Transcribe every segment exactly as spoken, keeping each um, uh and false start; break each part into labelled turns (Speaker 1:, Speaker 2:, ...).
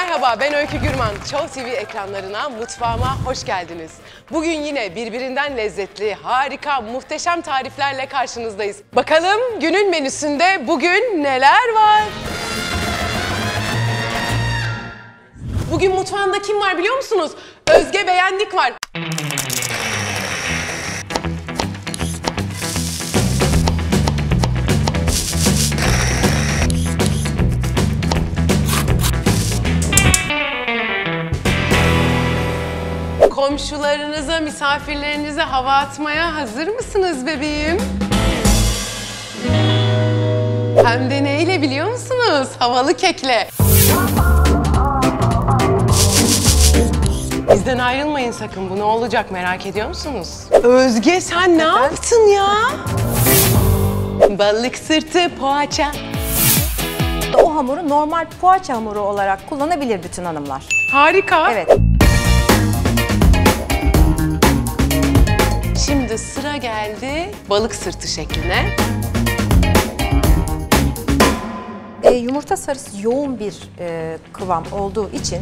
Speaker 1: Merhaba, ben Öykü Gürman. Show T V ekranlarına, mutfağıma hoş geldiniz. Bugün yine birbirinden lezzetli, harika, muhteşem tariflerle karşınızdayız. Bakalım günün menüsünde bugün neler var? Bugün mutfağında kim var biliyor musunuz? Özge Beğendik var. Komşularınıza, misafirlerinize hava atmaya hazır mısınız bebeğim? Hem de neyle biliyor musunuz? Havalı kekle. Bizden ayrılmayın sakın. Bu ne olacak merak ediyor musunuz? Özge sen ne yaptın ya? Balık sırtı poğaça.
Speaker 2: O hamuru normal poğaça hamuru olarak kullanabilir bütün hanımlar.
Speaker 1: Harika.
Speaker 2: Evet.
Speaker 1: Şimdi sıra geldi balık sırtı şekline.
Speaker 2: E, yumurta sarısı yoğun bir e, kıvam olduğu için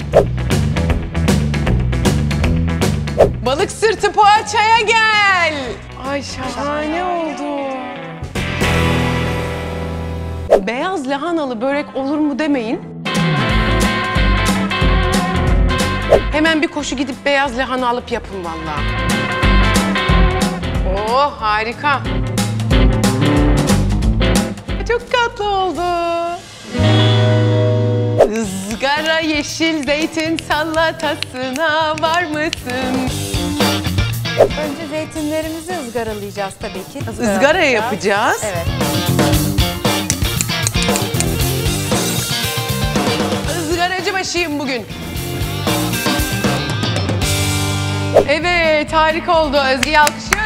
Speaker 1: Balık sırtı poğaçaya gel. Ay şahane oldu. Beyaz lahanalı börek olur mu demeyin. Hemen bir koşu gidip beyaz lahana alıp yapın vallahi. Oh harika. Çok tatlı oldu. Izgara yeşil zeytin salatasına var mısın?
Speaker 2: önce zeytinlerimizi ızgaralayacağız tabii ki. Izgara,
Speaker 1: Izgara yapacağız.
Speaker 2: Evet.
Speaker 1: Izgaracı başıyım bugün. Evet, harika oldu. Özge'yi alkışlıyoruz.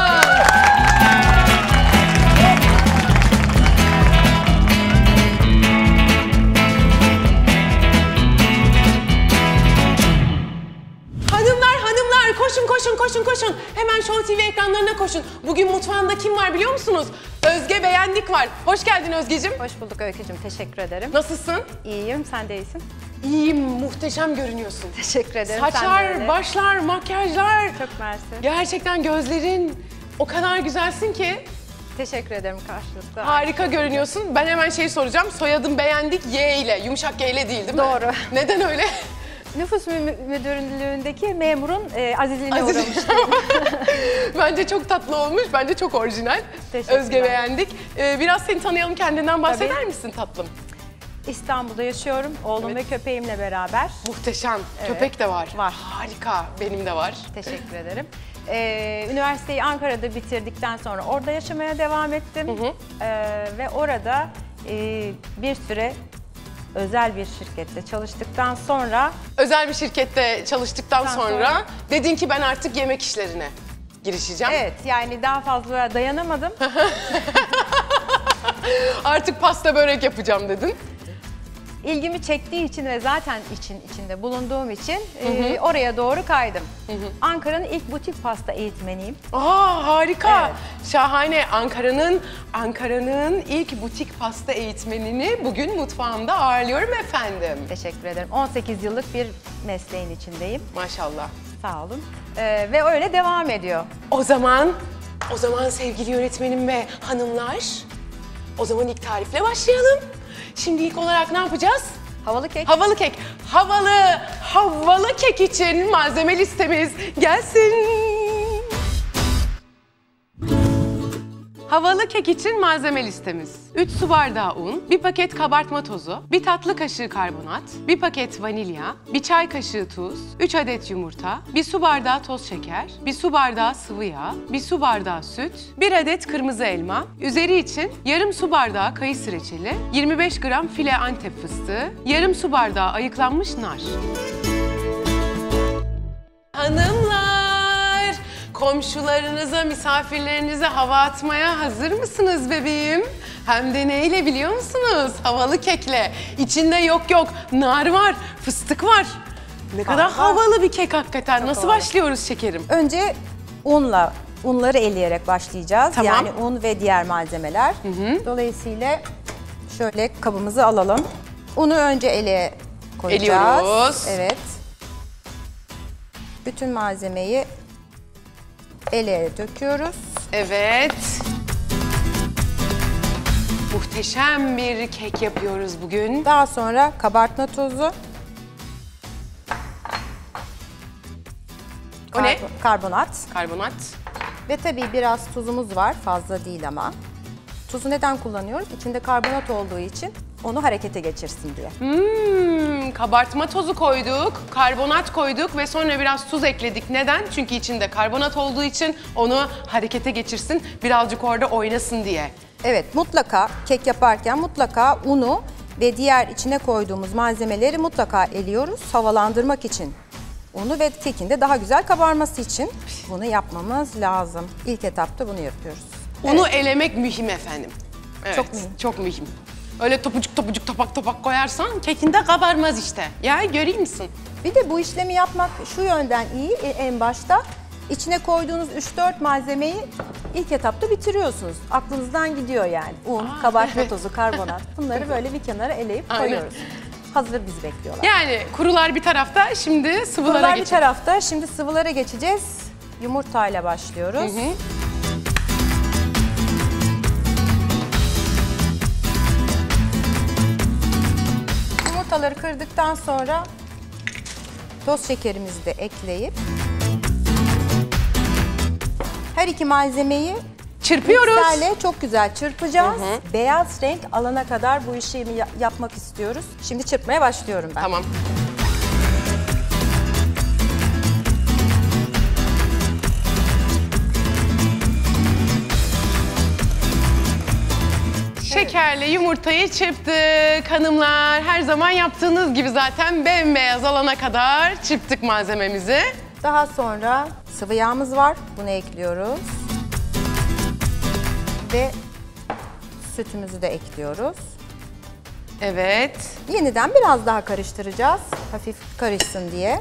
Speaker 1: Hanımlar, hanımlar koşun, koşun, koşun, koşun. Hemen Show T V ekranlarına koşun. Bugün mutfağında kim var biliyor musunuz? Özge Beğendik var. Hoş geldin Özgeciğim.
Speaker 2: Hoş bulduk Öykücüğüm, teşekkür ederim.
Speaker 1: Nasılsın?
Speaker 2: İyiyim, sen de iyisin.
Speaker 1: İyiyim, muhteşem görünüyorsun.
Speaker 2: Teşekkür ederim. sen de
Speaker 1: Saçlar,
Speaker 2: öyle.
Speaker 1: başlar, makyajlar.
Speaker 2: Çok mersi.
Speaker 1: Gerçekten gözlerin o kadar güzelsin ki.
Speaker 2: Teşekkür ederim karşılıklı.
Speaker 1: Harika görünüyorsun. Ben hemen şey soracağım. Soyadım Beğendik Y ile. Yumuşak Y ile değil değil mi?
Speaker 2: Doğru.
Speaker 1: Neden öyle?
Speaker 2: Nüfus mü müdürlüğündeki memurun e, azizliğine
Speaker 1: Aziz.
Speaker 2: uğramıştım.
Speaker 1: Bence çok tatlı olmuş. Bence çok orijinal.
Speaker 2: Teşekkürler.
Speaker 1: Özge Beğendik. Ee, biraz seni tanıyalım. Kendinden bahseder
Speaker 2: Tabii.
Speaker 1: misin tatlım?
Speaker 2: İstanbul'da yaşıyorum. Oğlum
Speaker 1: Evet.
Speaker 2: ve köpeğimle beraber.
Speaker 1: Muhteşem.
Speaker 2: Evet.
Speaker 1: Köpek de var.
Speaker 2: Var.
Speaker 1: Harika. Benim de var.
Speaker 2: Teşekkür ederim. Ee, üniversiteyi Ankara'da bitirdikten sonra orada yaşamaya devam ettim.
Speaker 1: Hı hı.
Speaker 2: Ee, ve orada e, bir süre özel bir şirkette çalıştıktan sonra
Speaker 1: Özel bir şirkette çalıştıktan
Speaker 2: Daha
Speaker 1: sonra,
Speaker 2: sonra-
Speaker 1: dedin ki ben artık yemek işlerine girişeceğim.
Speaker 2: evet yani daha fazla dayanamadım.
Speaker 1: Artık pasta börek yapacağım dedin.
Speaker 2: İlgimi çektiği için ve zaten için içinde bulunduğum için e, oraya doğru kaydım. Ankara'nın ilk butik pasta eğitmeniyim.
Speaker 1: Aa harika.
Speaker 2: Evet.
Speaker 1: Şahane. Ankara'nın Ankara'nın ilk butik pasta eğitmenini bugün mutfağımda ağırlıyorum efendim.
Speaker 2: Teşekkür ederim. on sekiz yıllık bir mesleğin içindeyim.
Speaker 1: Maşallah.
Speaker 2: Sağ olun. Ee, ve öyle devam ediyor.
Speaker 1: O zaman o zaman sevgili yönetmenim ve hanımlar, o zaman ilk tarifle başlayalım. Şimdi ilk olarak ne yapacağız?
Speaker 2: Havalı kek.
Speaker 1: Havalı kek. Havalı, havalı kek için malzeme listemiz gelsin. Havalı kek için malzeme listemiz. üç su bardağı un, bir paket kabartma tozu, bir tatlı kaşığı karbonat, bir paket vanilya, bir çay kaşığı tuz, üç adet yumurta, bir su bardağı toz şeker, bir su bardağı sıvı yağ, bir su bardağı süt, bir adet kırmızı elma, üzeri için yarım su bardağı kayısı reçeli, yirmi beş gram file Antep fıstığı, yarım su bardağı ayıklanmış nar. Hanımlar, komşularınıza, misafirlerinize hava atmaya hazır mısınız bebeğim? Hem de neyle biliyor musunuz? Havalı kekle. İçinde yok yok nar var, fıstık var. Ne kadar
Speaker 2: Var.
Speaker 1: havalı bir kek hakikaten.
Speaker 2: Çok
Speaker 1: Nasıl
Speaker 2: havalı.
Speaker 1: başlıyoruz şekerim?
Speaker 2: Önce unla, unları eleyerek başlayacağız.
Speaker 1: Tamam.
Speaker 2: Yani un ve diğer malzemeler.
Speaker 1: hı.
Speaker 2: Dolayısıyla şöyle kabımızı alalım. Unu önce ele koyacağız.
Speaker 1: Eliyoruz.
Speaker 2: Evet. Bütün malzemeyi ele döküyoruz.
Speaker 1: Evet. Muhteşem bir kek yapıyoruz bugün.
Speaker 2: Daha sonra kabartma tozu.
Speaker 1: O ne?
Speaker 2: karbo- Karbonat.
Speaker 1: Karbonat.
Speaker 2: Ve tabii biraz tuzumuz var, fazla değil ama. Tuzu neden kullanıyoruz? İçinde karbonat olduğu için onu harekete geçirsin diye.
Speaker 1: Hmm, kabartma tozu koyduk, karbonat koyduk ve sonra biraz tuz ekledik. Neden? Çünkü içinde karbonat olduğu için onu harekete geçirsin, birazcık orada oynasın diye.
Speaker 2: Evet, mutlaka kek yaparken mutlaka unu ve diğer içine koyduğumuz malzemeleri mutlaka eliyoruz havalandırmak için. Unu ve kekin de daha güzel kabarması için bunu yapmamız lazım. İlk etapta bunu yapıyoruz.
Speaker 1: Unu elemek mühim efendim. Evet,
Speaker 2: Çok mühim.
Speaker 1: Çok mühim. Öyle topucuk topucuk topak topak koyarsan kekinde kabarmaz işte. Ya göreyim misin?
Speaker 2: Bir de bu işlemi yapmak şu yönden iyi e, en başta. İçine koyduğunuz üç dört malzemeyi ilk etapta bitiriyorsunuz. Aklınızdan gidiyor yani. Un,
Speaker 1: Aa,
Speaker 2: kabartma
Speaker 1: evet.
Speaker 2: tozu, karbonat. Bunları böyle bir kenara eleyip
Speaker 1: Aynen.
Speaker 2: koyuyoruz. Hazır bizi bekliyorlar.
Speaker 1: Yani kurular bir tarafta, şimdi sıvılara
Speaker 2: Kurular bir
Speaker 1: geçelim.
Speaker 2: tarafta. Şimdi sıvılara geçeceğiz. Yumurtayla başlıyoruz.
Speaker 1: Hı hı.
Speaker 2: Yumurtaları kırdıktan sonra toz şekerimizi de ekleyip her iki malzemeyi
Speaker 1: Çırpıyoruz.
Speaker 2: mikserle çok güzel çırpacağız. Beyaz renk alana kadar bu işlemi ya- yapmak istiyoruz. Şimdi çırpmaya başlıyorum ben.
Speaker 1: Tamam. Şekerle yumurtayı çırptık hanımlar. Her zaman yaptığınız gibi zaten bembeyaz alana kadar çırptık malzememizi.
Speaker 2: Daha sonra sıvı yağımız var. Bunu ekliyoruz. Ve sütümüzü de ekliyoruz.
Speaker 1: Evet.
Speaker 2: Yeniden biraz daha karıştıracağız. Hafif karışsın diye.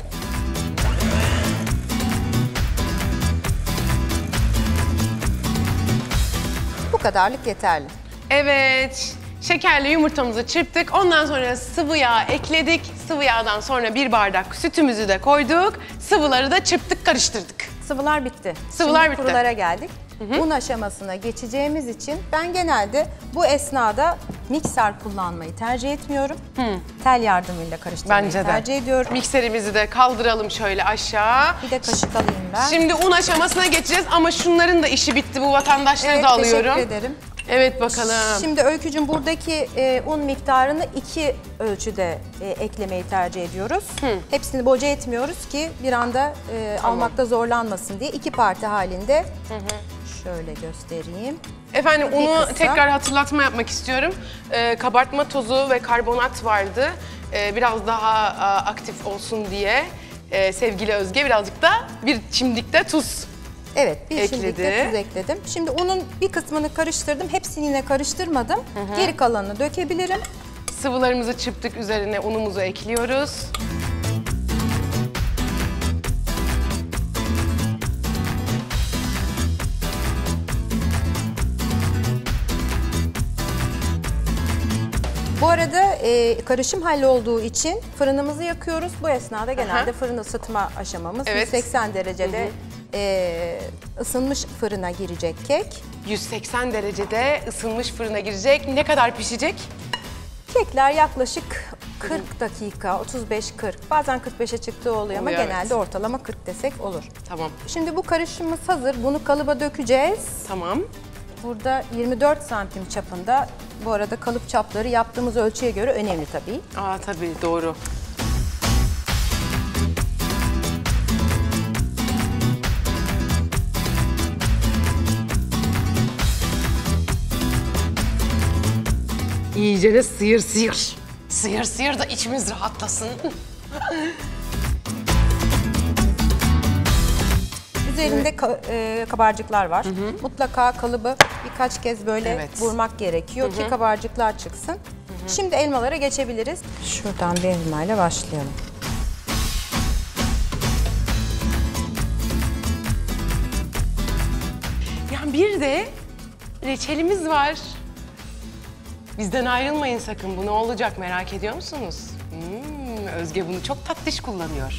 Speaker 2: Bu kadarlık yeterli.
Speaker 1: Evet. Şekerli yumurtamızı çırptık. Ondan sonra sıvı yağ ekledik. Sıvı yağdan sonra bir bardak sütümüzü de koyduk. Sıvıları da çırptık, karıştırdık.
Speaker 2: Sıvılar bitti.
Speaker 1: Sıvılar
Speaker 2: Şimdi
Speaker 1: bitti.
Speaker 2: kurulara geldik. Un aşamasına geçeceğimiz için ben genelde bu esnada mikser kullanmayı tercih etmiyorum. Tel yardımıyla karıştırmayı
Speaker 1: Bence de.
Speaker 2: tercih ediyorum.
Speaker 1: Mikserimizi de kaldıralım şöyle aşağı.
Speaker 2: Bir de kaşık alayım ben.
Speaker 1: Şimdi un aşamasına geçeceğiz ama şunların da işi bitti. Bu vatandaşları
Speaker 2: Evet,
Speaker 1: da alıyorum.
Speaker 2: teşekkür ederim.
Speaker 1: Evet bakalım.
Speaker 2: Şimdi Öykücüğüm buradaki e, un miktarını iki ölçüde e, eklemeyi tercih ediyoruz. Hepsini boca etmiyoruz ki bir anda e, almakta zorlanmasın diye iki parti halinde. Şöyle göstereyim.
Speaker 1: Efendim
Speaker 2: Bir
Speaker 1: unu
Speaker 2: kısa.
Speaker 1: tekrar hatırlatma yapmak istiyorum. Ee, kabartma tozu ve karbonat vardı. Ee, biraz daha a, aktif olsun diye e, sevgili Özge birazcık da bir çimdikte tuz.
Speaker 2: Evet, bir şimdilik de
Speaker 1: Ekledi.
Speaker 2: tuz ekledim. Şimdi unun bir kısmını karıştırdım. Hepsini yine karıştırmadım. Geri kalanını dökebilirim.
Speaker 1: Sıvılarımızı çırptık, üzerine unumuzu ekliyoruz.
Speaker 2: Bu arada e, karışım hallolduğu için fırınımızı yakıyoruz. Bu esnada genelde
Speaker 1: Aha.
Speaker 2: fırın ısıtma aşamamız.
Speaker 1: Evet.
Speaker 2: yüz seksen derecede e, ısınmış fırına girecek kek.
Speaker 1: yüz seksen derecede ısınmış fırına girecek. Ne kadar pişecek?
Speaker 2: Kekler yaklaşık kırk dakika, otuz beş kırk. Bazen kırk beşe çıktığı oluyor ama
Speaker 1: Oluyor,
Speaker 2: genelde
Speaker 1: evet.
Speaker 2: ortalama kırk desek olur.
Speaker 1: Tamam.
Speaker 2: Şimdi bu karışımımız hazır. Bunu kalıba dökeceğiz.
Speaker 1: Tamam.
Speaker 2: Burada yirmi dört santim çapında. Bu arada kalıp çapları yaptığımız ölçüye göre önemli tabii.
Speaker 1: Aa tabii doğru. İyice de sıyır sıyır. Sıyır sıyır da içimiz rahatlasın.
Speaker 2: Üzerinde ka- e, kabarcıklar var. Mutlaka kalıbı birkaç kez böyle
Speaker 1: Evet.
Speaker 2: vurmak gerekiyor ki kabarcıklar çıksın. Şimdi elmalara geçebiliriz. Şuradan bir elmayla başlayalım.
Speaker 1: Ya bir de reçelimiz var. Bizden ayrılmayın sakın. Bu ne olacak merak ediyor musunuz? Hmm, Özge bunu çok tatlış kullanıyor.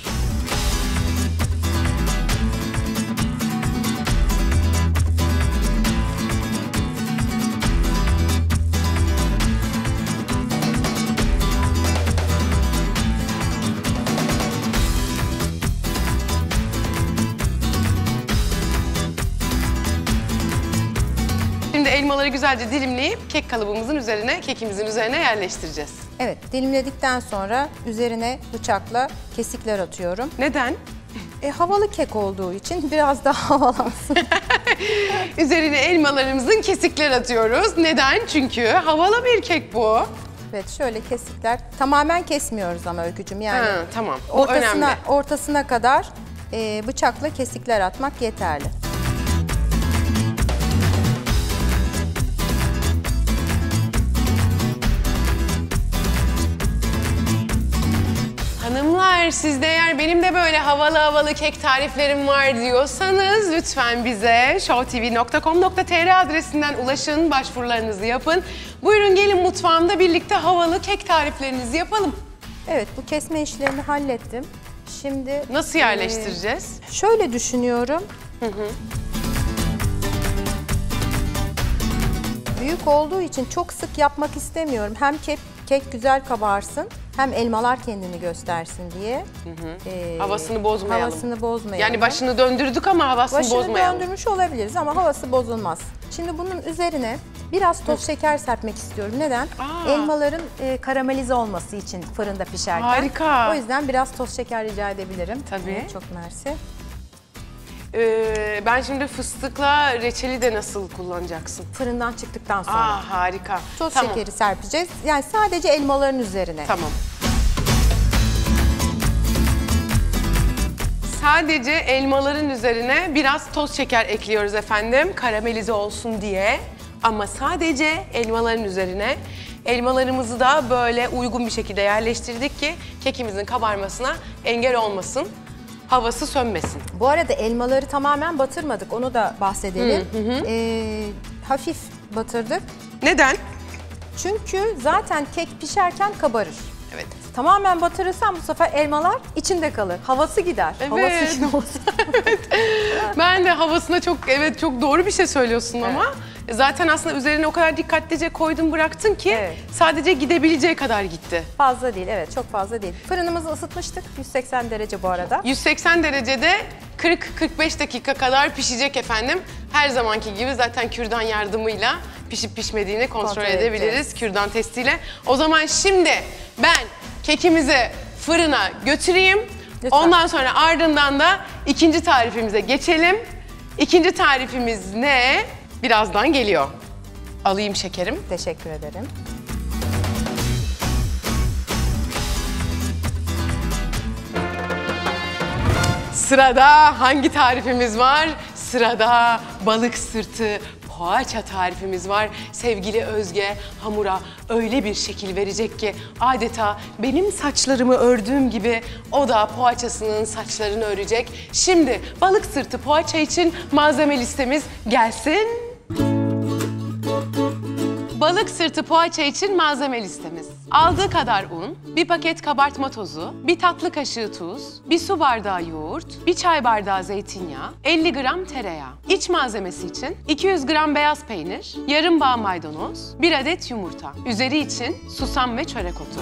Speaker 1: Şimdi elmaları güzelce dilimleyip kek kalıbımızın üzerine, kekimizin üzerine yerleştireceğiz.
Speaker 2: Evet, dilimledikten sonra üzerine bıçakla kesikler atıyorum.
Speaker 1: Neden?
Speaker 2: E, havalı kek olduğu için biraz daha havalansın.
Speaker 1: Üzerine elmalarımızın kesikler atıyoruz. Neden? Çünkü havalı bir kek bu.
Speaker 2: Evet, şöyle kesikler. Tamamen kesmiyoruz ama Öykücüğüm. Yani
Speaker 1: Ha, tamam, bu
Speaker 2: ortasına,
Speaker 1: önemli.
Speaker 2: ortasına kadar e, bıçakla kesikler atmak yeterli.
Speaker 1: Hanımlar, siz de eğer benim de böyle havalı havalı kek tariflerim var diyorsanız lütfen bize showtv nokta com nokta tr adresinden ulaşın, başvurularınızı yapın. Buyurun gelin mutfağımda birlikte havalı kek tariflerinizi yapalım.
Speaker 2: Evet, bu kesme işlerini hallettim. Şimdi
Speaker 1: Nasıl yerleştireceğiz?
Speaker 2: e, şöyle düşünüyorum.
Speaker 1: Hı hı.
Speaker 2: Büyük olduğu için çok sık yapmak istemiyorum. Hem kek, kek güzel kabarsın, hem elmalar kendini göstersin diye.
Speaker 1: Hı hı.
Speaker 2: Ee,
Speaker 1: Havasını bozmayalım.
Speaker 2: Havasını bozmayalım.
Speaker 1: Yani başını döndürdük ama havasını
Speaker 2: Başını
Speaker 1: bozmayalım.
Speaker 2: döndürmüş olabiliriz ama havası bozulmaz. Şimdi bunun üzerine biraz toz şeker serpmek istiyorum. Neden?
Speaker 1: Aa.
Speaker 2: Elmaların e, karamelize olması için fırında pişerken.
Speaker 1: Harika.
Speaker 2: O yüzden biraz toz şeker rica edebilirim.
Speaker 1: Tabii.
Speaker 2: Evet, çok mersi.
Speaker 1: Ee, ben şimdi fıstıkla reçeli de nasıl kullanacaksın?
Speaker 2: Fırından çıktıktan sonra.
Speaker 1: Aa, harika.
Speaker 2: Toz
Speaker 1: Tamam.
Speaker 2: şekeri serpeceğiz. Yani sadece elmaların üzerine.
Speaker 1: Tamam. Sadece elmaların üzerine biraz toz şeker ekliyoruz efendim, karamelize olsun diye. Ama sadece elmaların üzerine. Elmalarımızı da böyle uygun bir şekilde yerleştirdik ki kekimizin kabarmasına engel olmasın, havası sönmesin.
Speaker 2: Bu arada elmaları tamamen batırmadık. Onu da bahsedelim. Hı hı. Ee, hafif batırdık.
Speaker 1: Neden?
Speaker 2: Çünkü zaten kek pişerken kabarır.
Speaker 1: Evet.
Speaker 2: Tamamen batırırsan bu sefer elmalar içinde kalır. Havası gider.
Speaker 1: Evet.
Speaker 2: Havası içinde olsa.
Speaker 1: Evet. Ben de havasına çok, evet çok doğru bir şey söylüyorsun
Speaker 2: Evet.
Speaker 1: ama zaten aslında üzerine o kadar dikkatlice koydun bıraktın ki
Speaker 2: Evet.
Speaker 1: sadece gidebileceği kadar gitti.
Speaker 2: Fazla değil, evet çok fazla değil. Fırınımızı ısıtmıştık. yüz seksen derece bu arada.
Speaker 1: yüz seksen derecede kırk kırk beş dakika kadar pişecek efendim. Her zamanki gibi zaten kürdan yardımıyla pişip pişmediğini kontrol,
Speaker 2: Kontrol
Speaker 1: edebiliriz
Speaker 2: edeceğiz.
Speaker 1: kürdan testiyle. O zaman şimdi ben kekimizi fırına götüreyim.
Speaker 2: Lütfen.
Speaker 1: Ondan sonra ardından da ikinci tarifimize geçelim. İkinci tarifimiz ne? Birazdan geliyor. Alayım şekerim.
Speaker 2: Teşekkür ederim.
Speaker 1: Sırada hangi tarifimiz var? Sırada balık sırtı poğaça tarifimiz var. Sevgili Özge hamura öyle bir şekil verecek ki adeta benim saçlarımı ördüğüm gibi o da poğaçasının saçlarını örecek. Şimdi balık sırtı poğaça için malzeme listemiz gelsin. Balık sırtı poğaça için malzeme listemiz. Aldığı kadar un, bir paket kabartma tozu, bir tatlı kaşığı tuz, bir su bardağı yoğurt, bir çay bardağı zeytinyağı, elli gram tereyağı. İç malzemesi için iki yüz gram beyaz peynir, yarım bağ maydanoz, bir adet yumurta. Üzeri için susam ve çörek otu.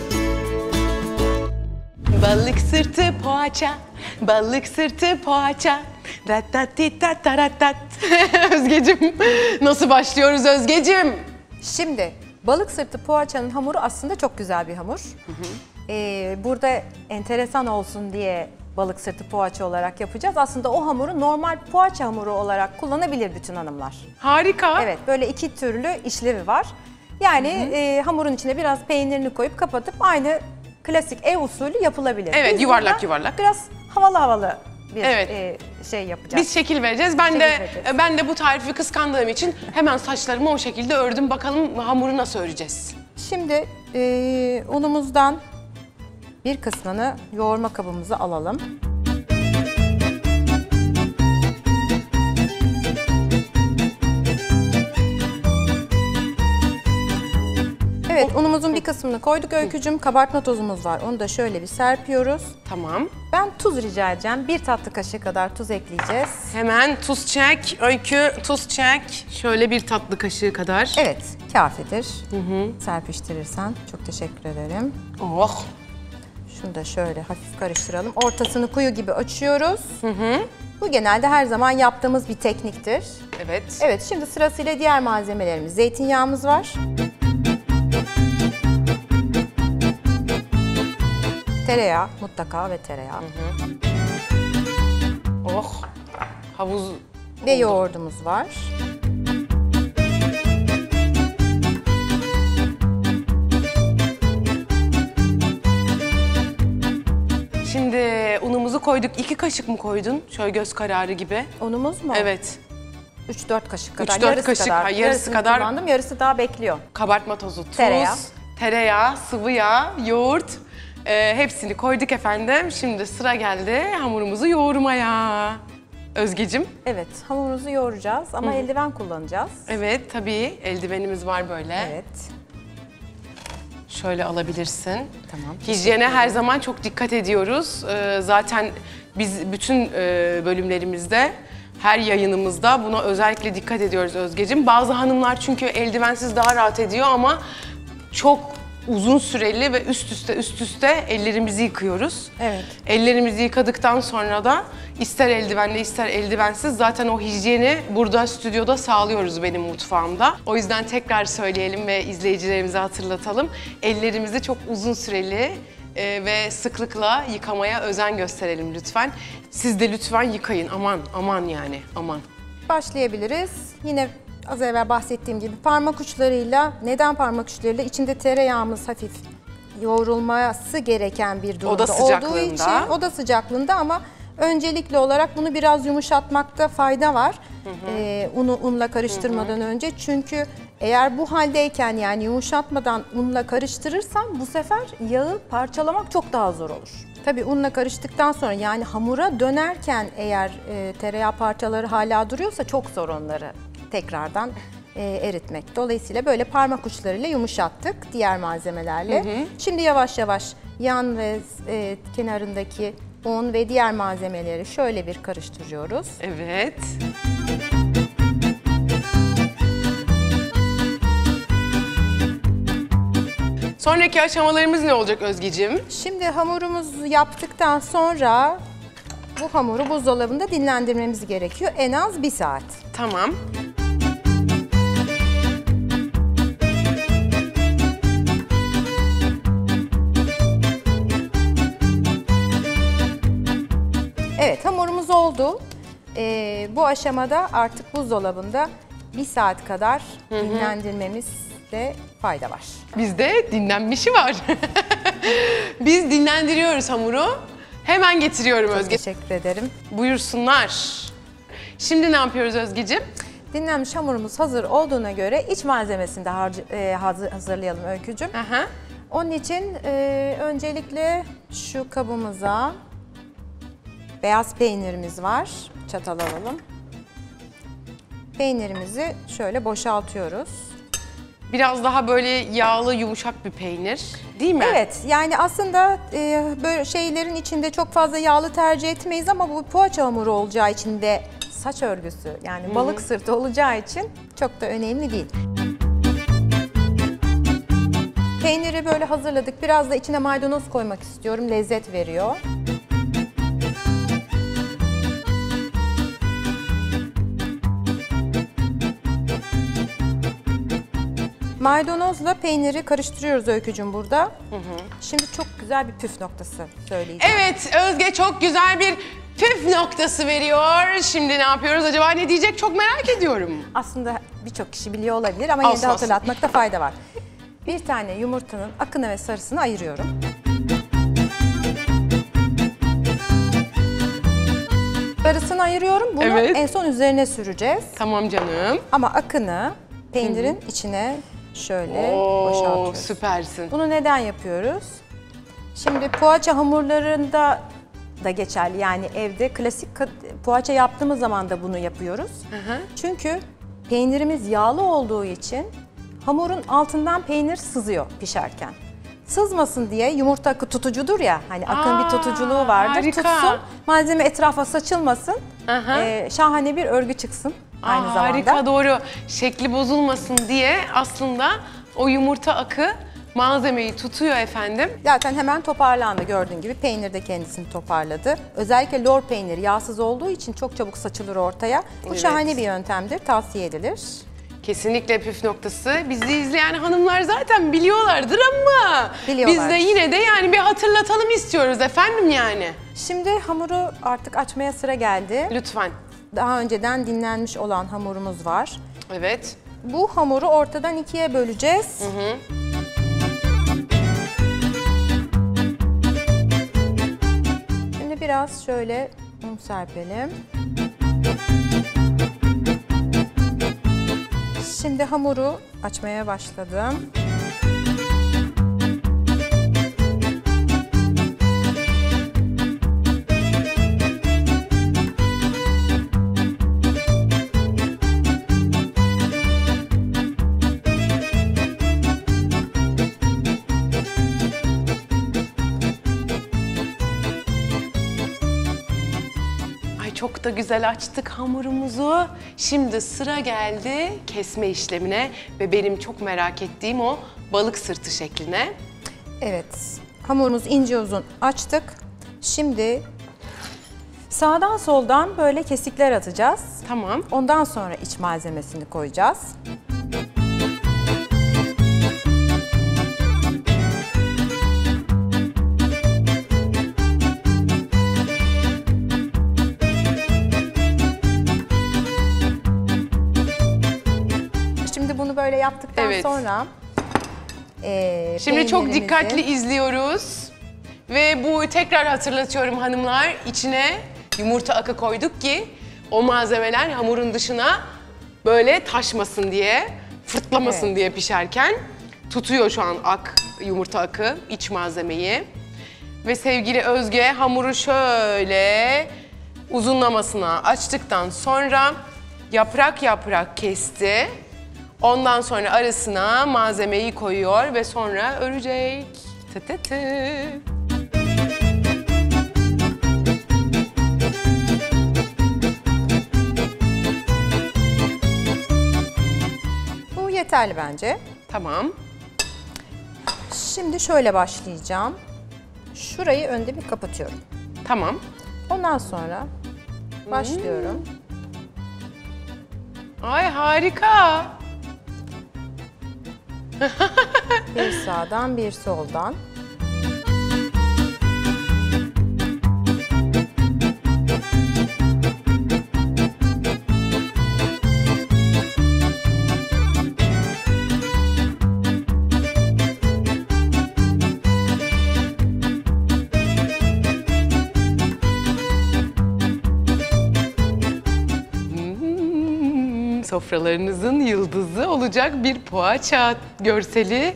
Speaker 1: Balık sırtı poğaça, balık sırtı poğaça. Ratatitatatat. Özgeciğim, nasıl başlıyoruz Özgeciğim?
Speaker 2: Şimdi balık sırtı poğaçanın hamuru aslında çok güzel bir hamur. Hı hı. Ee, burada enteresan olsun diye balık sırtı poğaça olarak yapacağız. Aslında o hamuru normal poğaça hamuru olarak kullanabilir bütün hanımlar.
Speaker 1: Harika.
Speaker 2: Evet, böyle iki türlü işlevi var. Yani hı hı. E, hamurun içine biraz peynirini koyup kapatıp aynı klasik ev usulü yapılabilir.
Speaker 1: Evet,
Speaker 2: Biz
Speaker 1: yuvarlak
Speaker 2: burada
Speaker 1: yuvarlak.
Speaker 2: Biraz havalı havalı bir
Speaker 1: Evet.
Speaker 2: e, şey yapacağız.
Speaker 1: Biz şekil vereceğiz. Ben
Speaker 2: Şekil
Speaker 1: de
Speaker 2: vereceğiz.
Speaker 1: ben de bu tarifi kıskandığım için hemen saçlarımı o şekilde ördüm. Bakalım hamuru nasıl öreceğiz?
Speaker 2: Şimdi e, unumuzdan bir kısmını yoğurma kabımıza alalım. Evet,
Speaker 1: O
Speaker 2: unumuzun bir kısmını koyduk Öykücüm. Kabartma tozumuz var. Onu da şöyle bir serpiyoruz.
Speaker 1: Tamam.
Speaker 2: Ben tuz rica edeceğim. Bir tatlı kaşığı kadar tuz ekleyeceğiz.
Speaker 1: Hemen tuz çek. Öykü tuz çek. Şöyle bir tatlı kaşığı kadar.
Speaker 2: Evet, kafidir. Hı hı. Serpiştirirsen çok teşekkür ederim.
Speaker 1: Oh.
Speaker 2: Şunu da şöyle hafif karıştıralım. Ortasını kuyu gibi açıyoruz. Hı hı. Bu genelde her zaman yaptığımız bir tekniktir.
Speaker 1: Evet.
Speaker 2: Evet, şimdi sırasıyla diğer malzemelerimiz. Zeytinyağımız var. Tereyağı mutlaka ve tereyağı. Hı hı.
Speaker 1: Oh. Havuz.
Speaker 2: Ve yoğurdumuz var.
Speaker 1: Şimdi unumuzu koyduk. İki kaşık mı koydun? Şöyle göz kararı gibi.
Speaker 2: Unumuz mu?
Speaker 1: Evet.
Speaker 2: üç dört kaşık kadar.
Speaker 1: üç dört
Speaker 2: yarısı
Speaker 1: kaşık,
Speaker 2: kadar.
Speaker 1: ha, yarısı
Speaker 2: Yarısını
Speaker 1: kadar.
Speaker 2: kullandım, yarısı daha bekliyor.
Speaker 1: Kabartma tozu, tuz,
Speaker 2: Tereyağı.
Speaker 1: tereyağı, sıvı yağ, yoğurt. Ee, hepsini koyduk efendim. Şimdi sıra geldi hamurumuzu yoğurmaya. Özgecim.
Speaker 2: Evet, hamurumuzu yoğuracağız ama eldiven kullanacağız.
Speaker 1: Evet, tabii eldivenimiz var böyle.
Speaker 2: Evet.
Speaker 1: Şöyle alabilirsin.
Speaker 2: Tamam.
Speaker 1: Hijyene her zaman çok dikkat ediyoruz. Ee, zaten biz bütün e, bölümlerimizde, her yayınımızda buna özellikle dikkat ediyoruz Özgecim. Bazı hanımlar çünkü eldivensiz daha rahat ediyor ama çok uzun süreli ve üst üste üst üste ellerimizi yıkıyoruz.
Speaker 2: Evet.
Speaker 1: Ellerimizi yıkadıktan sonra da ister eldivenle ister eldivensiz zaten o hijyeni burada stüdyoda sağlıyoruz benim mutfağımda. O yüzden tekrar söyleyelim ve izleyicilerimize hatırlatalım. Ellerimizi çok uzun süreli e, ve sıklıkla yıkamaya özen gösterelim lütfen. Siz de lütfen yıkayın, aman aman yani aman.
Speaker 2: Başlayabiliriz. Yine az evvel bahsettiğim gibi parmak uçlarıyla, neden parmak uçlarıyla? İçinde tereyağımız hafif yoğrulması gereken bir durumda
Speaker 1: Oda sıcaklığında.
Speaker 2: olduğu için, oda sıcaklığında ama öncelikli olarak bunu biraz yumuşatmakta fayda var. Hı hı. Ee, unu unla karıştırmadan hı hı. önce. Çünkü eğer bu haldeyken yani yumuşatmadan unla karıştırırsam bu sefer yağı parçalamak çok daha zor olur. Tabii unla karıştıktan sonra yani hamura dönerken eğer e, tereyağı parçaları hala duruyorsa çok zor onları tekrardan e, eritmek. Dolayısıyla böyle parmak uçlarıyla yumuşattık diğer malzemelerle. Hı hı. Şimdi yavaş yavaş yan ve e, kenarındaki un ve diğer malzemeleri şöyle bir karıştırıyoruz.
Speaker 1: Evet. Sonraki aşamalarımız ne olacak Özgeciğim?
Speaker 2: Şimdi hamurumuzu yaptıktan sonra bu hamuru buzdolabında dinlendirmemiz gerekiyor. En az bir saat.
Speaker 1: Tamam.
Speaker 2: Evet, hamurumuz oldu. Ee, bu aşamada artık buzdolabında bir saat kadar hı hı. dinlendirmemizde fayda var.
Speaker 1: Bizde dinlenmişi var. Biz dinlendiriyoruz hamuru. Hemen getiriyorum Özge.
Speaker 2: Teşekkür ederim.
Speaker 1: Buyursunlar. Şimdi ne yapıyoruz Özgeciğim?
Speaker 2: Dinlenmiş hamurumuz hazır olduğuna göre iç malzemesini de harcı, e, hazır, hazırlayalım Öykücüğüm.
Speaker 1: Aha.
Speaker 2: Onun için e, öncelikle şu kabımıza beyaz peynirimiz var. Çatal alalım. Peynirimizi şöyle boşaltıyoruz.
Speaker 1: Biraz daha böyle yağlı, yumuşak bir peynir, değil mi?
Speaker 2: Evet, yani aslında e, böyle şeylerin içinde çok fazla yağlı tercih etmeyiz ama bu poğaça hamuru olacağı için ve saç örgüsü yani Hı-hı. balık sırtı olacağı için çok da önemli değil. Peyniri böyle hazırladık. Biraz da içine maydanoz koymak istiyorum. Lezzet veriyor. Maydanozla peyniri karıştırıyoruz Öykücüğüm burada. Hı hı. Şimdi çok güzel bir püf noktası söyleyeceğim.
Speaker 1: Evet, Özge çok güzel bir püf noktası veriyor. Şimdi ne yapıyoruz acaba, ne diyecek, çok merak ediyorum.
Speaker 2: Aslında birçok kişi biliyor olabilir ama yine de hatırlatmakta fayda var. Bir tane yumurtanın akını ve sarısını ayırıyorum. Sarısını ayırıyorum. Bunu evet. en son üzerine süreceğiz.
Speaker 1: Tamam canım.
Speaker 2: Ama akını peynirin Hı-hı. içine şöyle
Speaker 1: Oo,
Speaker 2: boşaltıyoruz.
Speaker 1: Süpersin.
Speaker 2: Bunu neden yapıyoruz? Şimdi poğaça hamurlarında da geçerli. Yani evde klasik poğaça yaptığımız zaman da bunu yapıyoruz. Hı-hı. Çünkü peynirimiz yağlı olduğu için hamurun altından peynir sızıyor pişerken. Sızmasın diye yumurta akı tutucudur ya, hani akın
Speaker 1: Aa,
Speaker 2: bir tutuculuğu vardır.
Speaker 1: harika.
Speaker 2: Tutsun, malzeme etrafa saçılmasın,
Speaker 1: Aha.
Speaker 2: e, şahane bir örgü çıksın aynı
Speaker 1: Aa,
Speaker 2: zamanda.
Speaker 1: harika, doğru. Şekli bozulmasın diye aslında o yumurta akı malzemeyi tutuyor efendim.
Speaker 2: Zaten hemen toparlandı, gördüğün gibi peynir de kendisini toparladı. Özellikle lor peyniri yağsız olduğu için çok çabuk saçılır ortaya. Bu
Speaker 1: Evet.
Speaker 2: şahane bir yöntemdir, tavsiye edilir.
Speaker 1: Kesinlikle püf noktası. Bizi izleyen hanımlar zaten biliyorlardır ama
Speaker 2: Biliyorlar.
Speaker 1: biz de yine de yani bir hatırlatalım istiyoruz efendim yani.
Speaker 2: Şimdi hamuru artık açmaya sıra geldi.
Speaker 1: Lütfen.
Speaker 2: Daha önceden dinlenmiş olan hamurumuz var.
Speaker 1: Evet.
Speaker 2: Bu hamuru ortadan ikiye böleceğiz.
Speaker 1: Hı hı.
Speaker 2: Şimdi biraz şöyle un serpelim. Şimdi hamuru açmaya başladım.
Speaker 1: Ay çok da güzel açtık hamurumuzu. Şimdi sıra geldi kesme işlemine ve benim çok merak ettiğim o balık sırtı şekline.
Speaker 2: Evet, hamurumuzu ince uzun açtık. Şimdi sağdan soldan böyle kesikler atacağız.
Speaker 1: Tamam.
Speaker 2: Ondan sonra iç malzemesini koyacağız. Şimdi bunu böyle yaptıktan
Speaker 1: Evet.
Speaker 2: sonra e,
Speaker 1: Şimdi çok
Speaker 2: peynirimizi-
Speaker 1: dikkatli izliyoruz. Ve bu tekrar hatırlatıyorum hanımlar, içine yumurta akı koyduk ki o malzemeler hamurun dışına böyle taşmasın diye, fırtlamasın
Speaker 2: Evet.
Speaker 1: diye pişerken tutuyor şu an ak, yumurta akı iç malzemeyi. Ve sevgili Özge hamuru şöyle uzunlamasına açtıktan sonra yaprak yaprak kesti. Ondan sonra arasına malzemeyi koyuyor ve sonra örecek. Tı tı tı.
Speaker 2: Bu yeterli bence.
Speaker 1: Tamam.
Speaker 2: Şimdi şöyle başlayacağım. Şurayı önde bir kapatıyorum.
Speaker 1: Tamam.
Speaker 2: Ondan sonra başlıyorum.
Speaker 1: Ay harika.
Speaker 2: Bir sağdan bir soldan.
Speaker 1: Hmm, sofralarınızın yıldızı olacak bir poğaça görseli.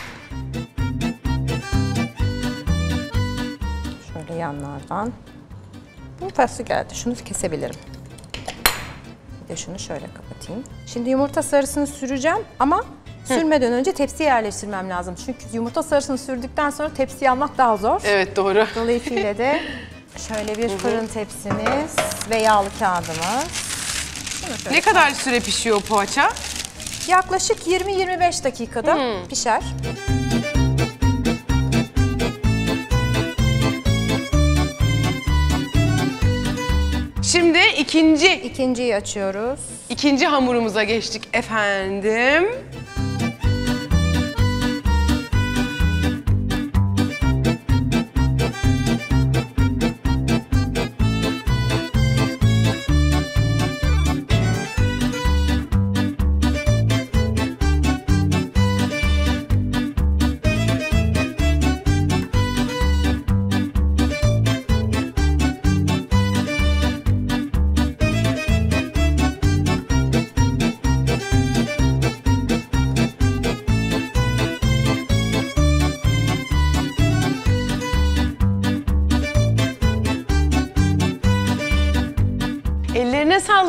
Speaker 2: Şöyle yanlardan. Bu faslı geldi. Şunu kesebilirim. Bir de şunu şöyle kapatayım. Şimdi yumurta sarısını süreceğim ama sürmeden önce tepsiye yerleştirmem lazım. Çünkü yumurta sarısını sürdükten sonra tepsiye almak daha zor.
Speaker 1: Evet doğru.
Speaker 2: Dolayısıyla de şöyle bir fırın tepsimiz ve yağlı kağıdımız. Şunu şöyle-
Speaker 1: Ne kadar süre pişiyor poğaça?
Speaker 2: Yaklaşık yirmi yirmi beş dakikada pişer.
Speaker 1: Şimdi ikinci,
Speaker 2: İkinciyi açıyoruz.
Speaker 1: ikinci hamurumuza geçtik efendim.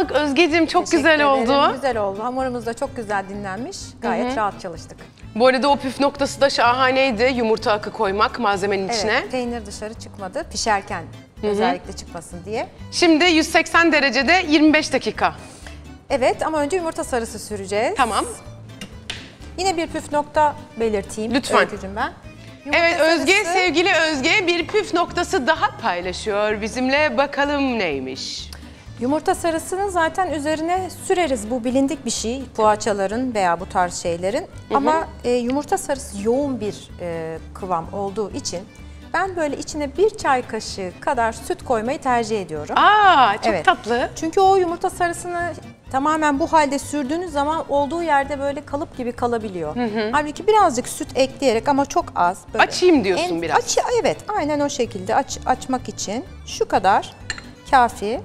Speaker 1: sağlık Özgeciğim. Çok
Speaker 2: Teşekkür
Speaker 1: güzel
Speaker 2: ederim.
Speaker 1: oldu.
Speaker 2: Güzel oldu. Hamurumuz da çok güzel dinlenmiş. Gayet Hı-hı. rahat çalıştık.
Speaker 1: Bu arada o püf noktası da şahaneydi. Yumurta akı koymak malzemenin içine.
Speaker 2: Evet, peynir dışarı çıkmadı. Pişerken Hı-hı. özellikle çıkmasın diye.
Speaker 1: Şimdi yüz seksen derecede yirmi beş dakika.
Speaker 2: Evet ama önce yumurta sarısı süreceğiz.
Speaker 1: Tamam.
Speaker 2: Yine bir püf nokta belirteyim.
Speaker 1: Lütfen.
Speaker 2: Öykücüğüm ben. Yumurta
Speaker 1: evet
Speaker 2: sarısı...
Speaker 1: Özge, sevgili Özge bir püf noktası daha paylaşıyor bizimle. Bakalım neymiş?
Speaker 2: Yumurta sarısını zaten üzerine süreriz. Bu bilindik bir şey poğaçaların veya bu tarz şeylerin. Hı hı. Ama e, yumurta sarısı yoğun bir e, kıvam olduğu için ben böyle içine bir çay kaşığı kadar süt koymayı tercih ediyorum.
Speaker 1: Aa, çok
Speaker 2: evet.
Speaker 1: tatlı.
Speaker 2: Çünkü o yumurta sarısını tamamen bu halde sürdüğünüz zaman olduğu yerde böyle kalıp gibi kalabiliyor. Hı hı. Halbuki birazcık süt ekleyerek ama çok az. Böyle
Speaker 1: açayım diyorsun
Speaker 2: en,
Speaker 1: biraz.
Speaker 2: Aç, evet, aynen o şekilde aç, açmak için şu kadar kafi.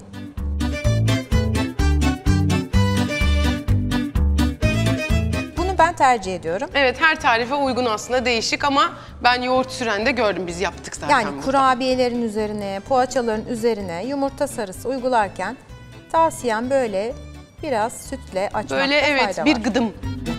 Speaker 2: Ben tercih ediyorum.
Speaker 1: Evet, her tarife uygun aslında, değişik ama ben yoğurt süren de gördüm, biz yaptık zaten.
Speaker 2: Yani burada. Kurabiyelerin üzerine, poğaçaların üzerine yumurta sarısı uygularken tavsiyem böyle biraz sütle açmakta
Speaker 1: böyle, evet,
Speaker 2: fayda var.
Speaker 1: bir gıdım.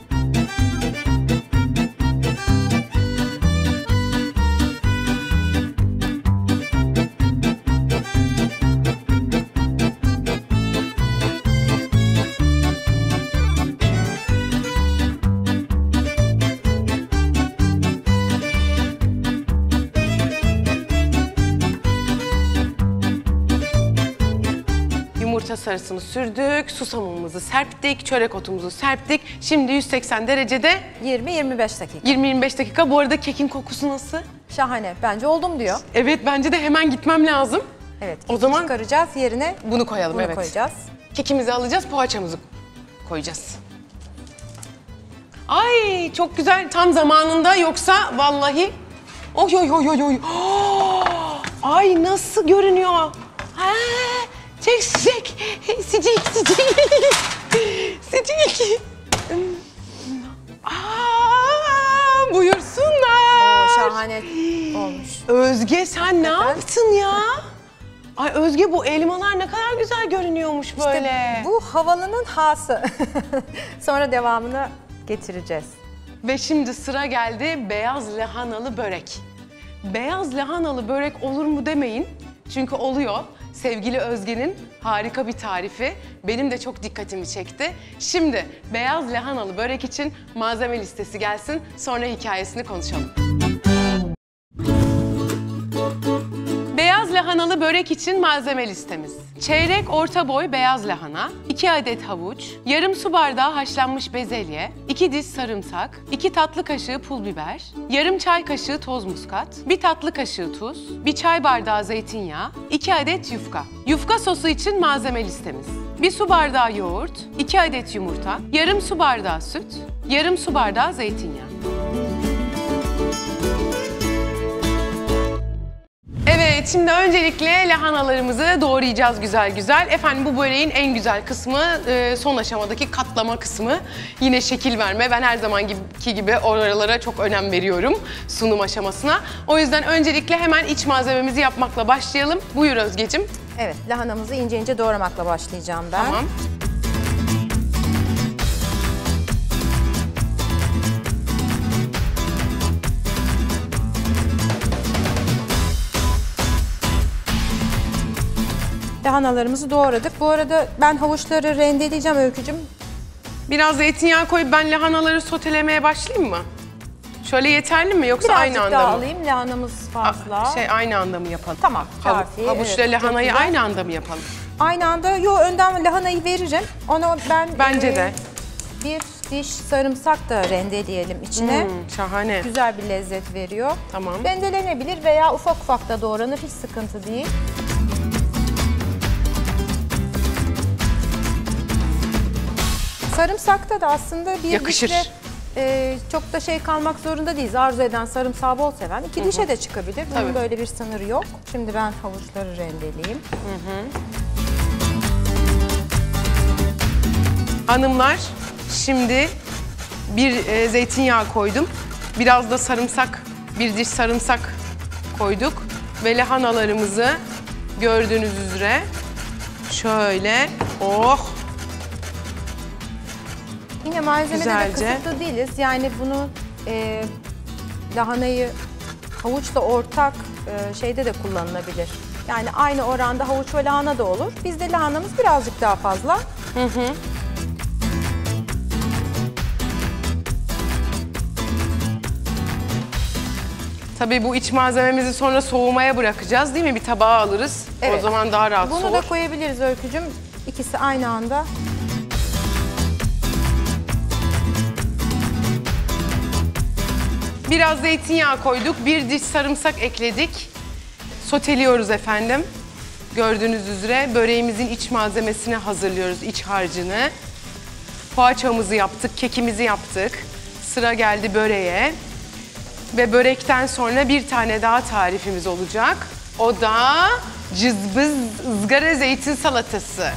Speaker 1: Yumurta sarısını sürdük, susamımızı serptik, çörek otumuzu serptik. Şimdi yüz seksen derecede
Speaker 2: yirmi yirmi beş dakika.
Speaker 1: yirmi yirmi beş dakika. Bu arada kekin kokusu nasıl?
Speaker 2: Şahane. Bence oldum diyor.
Speaker 1: Evet, bence de hemen gitmem lazım.
Speaker 2: Evet.
Speaker 1: O zaman
Speaker 2: çıkaracağız yerine.
Speaker 1: Bunu koyalım,
Speaker 2: bunu
Speaker 1: evet.
Speaker 2: koyacağız.
Speaker 1: Kekimizi alacağız, poğaçamızı koyacağız. Ay çok güzel, tam zamanında, yoksa vallahi... Oy oy oy oy oy. Ay nasıl görünüyor? Ha, çek sıcak, sıcak sıcak, sıcak. Aa, buyursunlar.
Speaker 2: Oo, şahane olmuş.
Speaker 1: Özge sen ne yaptın ya? Ay Özge, bu elmalar ne kadar güzel görünüyormuş böyle.
Speaker 2: İşte bu havalının hası. Sonra devamını getireceğiz.
Speaker 1: Ve şimdi sıra geldi beyaz lahanalı börek. Beyaz lahanalı börek olur mu demeyin. Çünkü oluyor. Sevgili Özge'nin harika bir tarifi. Benim de çok dikkatimi çekti. Şimdi beyaz lahanalı börek için malzeme listesi gelsin. Sonra hikayesini konuşalım. Beyaz lahanalı börek için malzeme listemiz. Çeyrek orta boy beyaz lahana, iki adet havuç, yarım su bardağı haşlanmış bezelye, iki diş sarımsak, iki tatlı kaşığı pul biber, yarım çay kaşığı toz muskat, bir tatlı kaşığı tuz, bir çay bardağı zeytinyağı, iki adet yufka. Yufka sosu için malzeme listemiz. bir su bardağı yoğurt, iki adet yumurta, yarım su bardağı süt, yarım su bardağı zeytinyağı. Evet, şimdi öncelikle lahanalarımızı doğrayacağız güzel güzel. Efendim bu böreğin en güzel kısmı son aşamadaki katlama kısmı. Yine şekil verme. Ben her zamanki gibi oralara çok önem veriyorum sunum aşamasına. O yüzden öncelikle hemen iç malzememizi yapmakla başlayalım. Buyur Özgeciğim.
Speaker 2: Evet, lahanamızı ince ince doğramakla başlayacağım ben.
Speaker 1: Tamam.
Speaker 2: Lahanalarımızı doğradık. Bu arada ben havuçları rendeleyeceğim Öykücüğüm.
Speaker 1: Biraz zeytinyağı koyup ben lahanaları sotelemeye başlayayım mı? Şöyle yeterli mi yoksa
Speaker 2: Birazcık
Speaker 1: aynı anda
Speaker 2: daha
Speaker 1: mı?
Speaker 2: alayım, lahanamız fazla.
Speaker 1: Şey aynı anda mı yapalım?
Speaker 2: Tamam,
Speaker 1: Hav
Speaker 2: kafi.
Speaker 1: Havuçla
Speaker 2: evet,
Speaker 1: lahanayı aynı anda mı yapalım?
Speaker 2: Aynı anda, yo önden lahanayı veririm. Onu ben
Speaker 1: Bence
Speaker 2: e,
Speaker 1: de.
Speaker 2: bir diş sarımsak da rendeleyelim içine.
Speaker 1: Hmm, şahane.
Speaker 2: Güzel bir lezzet veriyor.
Speaker 1: Tamam.
Speaker 2: Rendelenebilir veya ufak ufak da doğranır, hiç sıkıntı değil. Sarımsakta da aslında bir
Speaker 1: yakışır.
Speaker 2: dişle e, çok da şey kalmak zorunda değiliz. Arzu eden, sarımsağı bol seven iki Hı -hı. dişe de çıkabilir. Bunun Tabii. böyle bir sınırı yok. Şimdi ben havuçları rendeleyeyim.
Speaker 1: Hı -hı. Hanımlar, şimdi bir e, zeytinyağı koydum. Biraz da sarımsak, bir diş sarımsak koyduk. Ve lahanalarımızı gördüğünüz üzere şöyle Oh!
Speaker 2: Yine malzemede
Speaker 1: Güzelce.
Speaker 2: de kısıtlı değiliz. Yani bunu e, lahanayı havuçla ortak e, şeyde de kullanılabilir. Yani aynı oranda havuç ve lahana da olur. Bizde lahanamız birazcık daha fazla.
Speaker 1: Hı hı. Tabii bu iç malzememizi sonra soğumaya bırakacağız değil mi? Bir tabağa alırız.
Speaker 2: Evet.
Speaker 1: O zaman daha rahat
Speaker 2: Bunu
Speaker 1: soğur.
Speaker 2: da koyabiliriz Öykücüğüm. İkisi aynı anda.
Speaker 1: Biraz zeytinyağı koyduk. Bir diş sarımsak ekledik. Soteliyoruz efendim. Gördüğünüz üzere böreğimizin iç malzemesini hazırlıyoruz, iç harcını. Poğaçamızı yaptık, kekimizi yaptık. Sıra geldi böreğe. Ve börekten sonra bir tane daha tarifimiz olacak. O da cızbız ızgara zeytin salatası.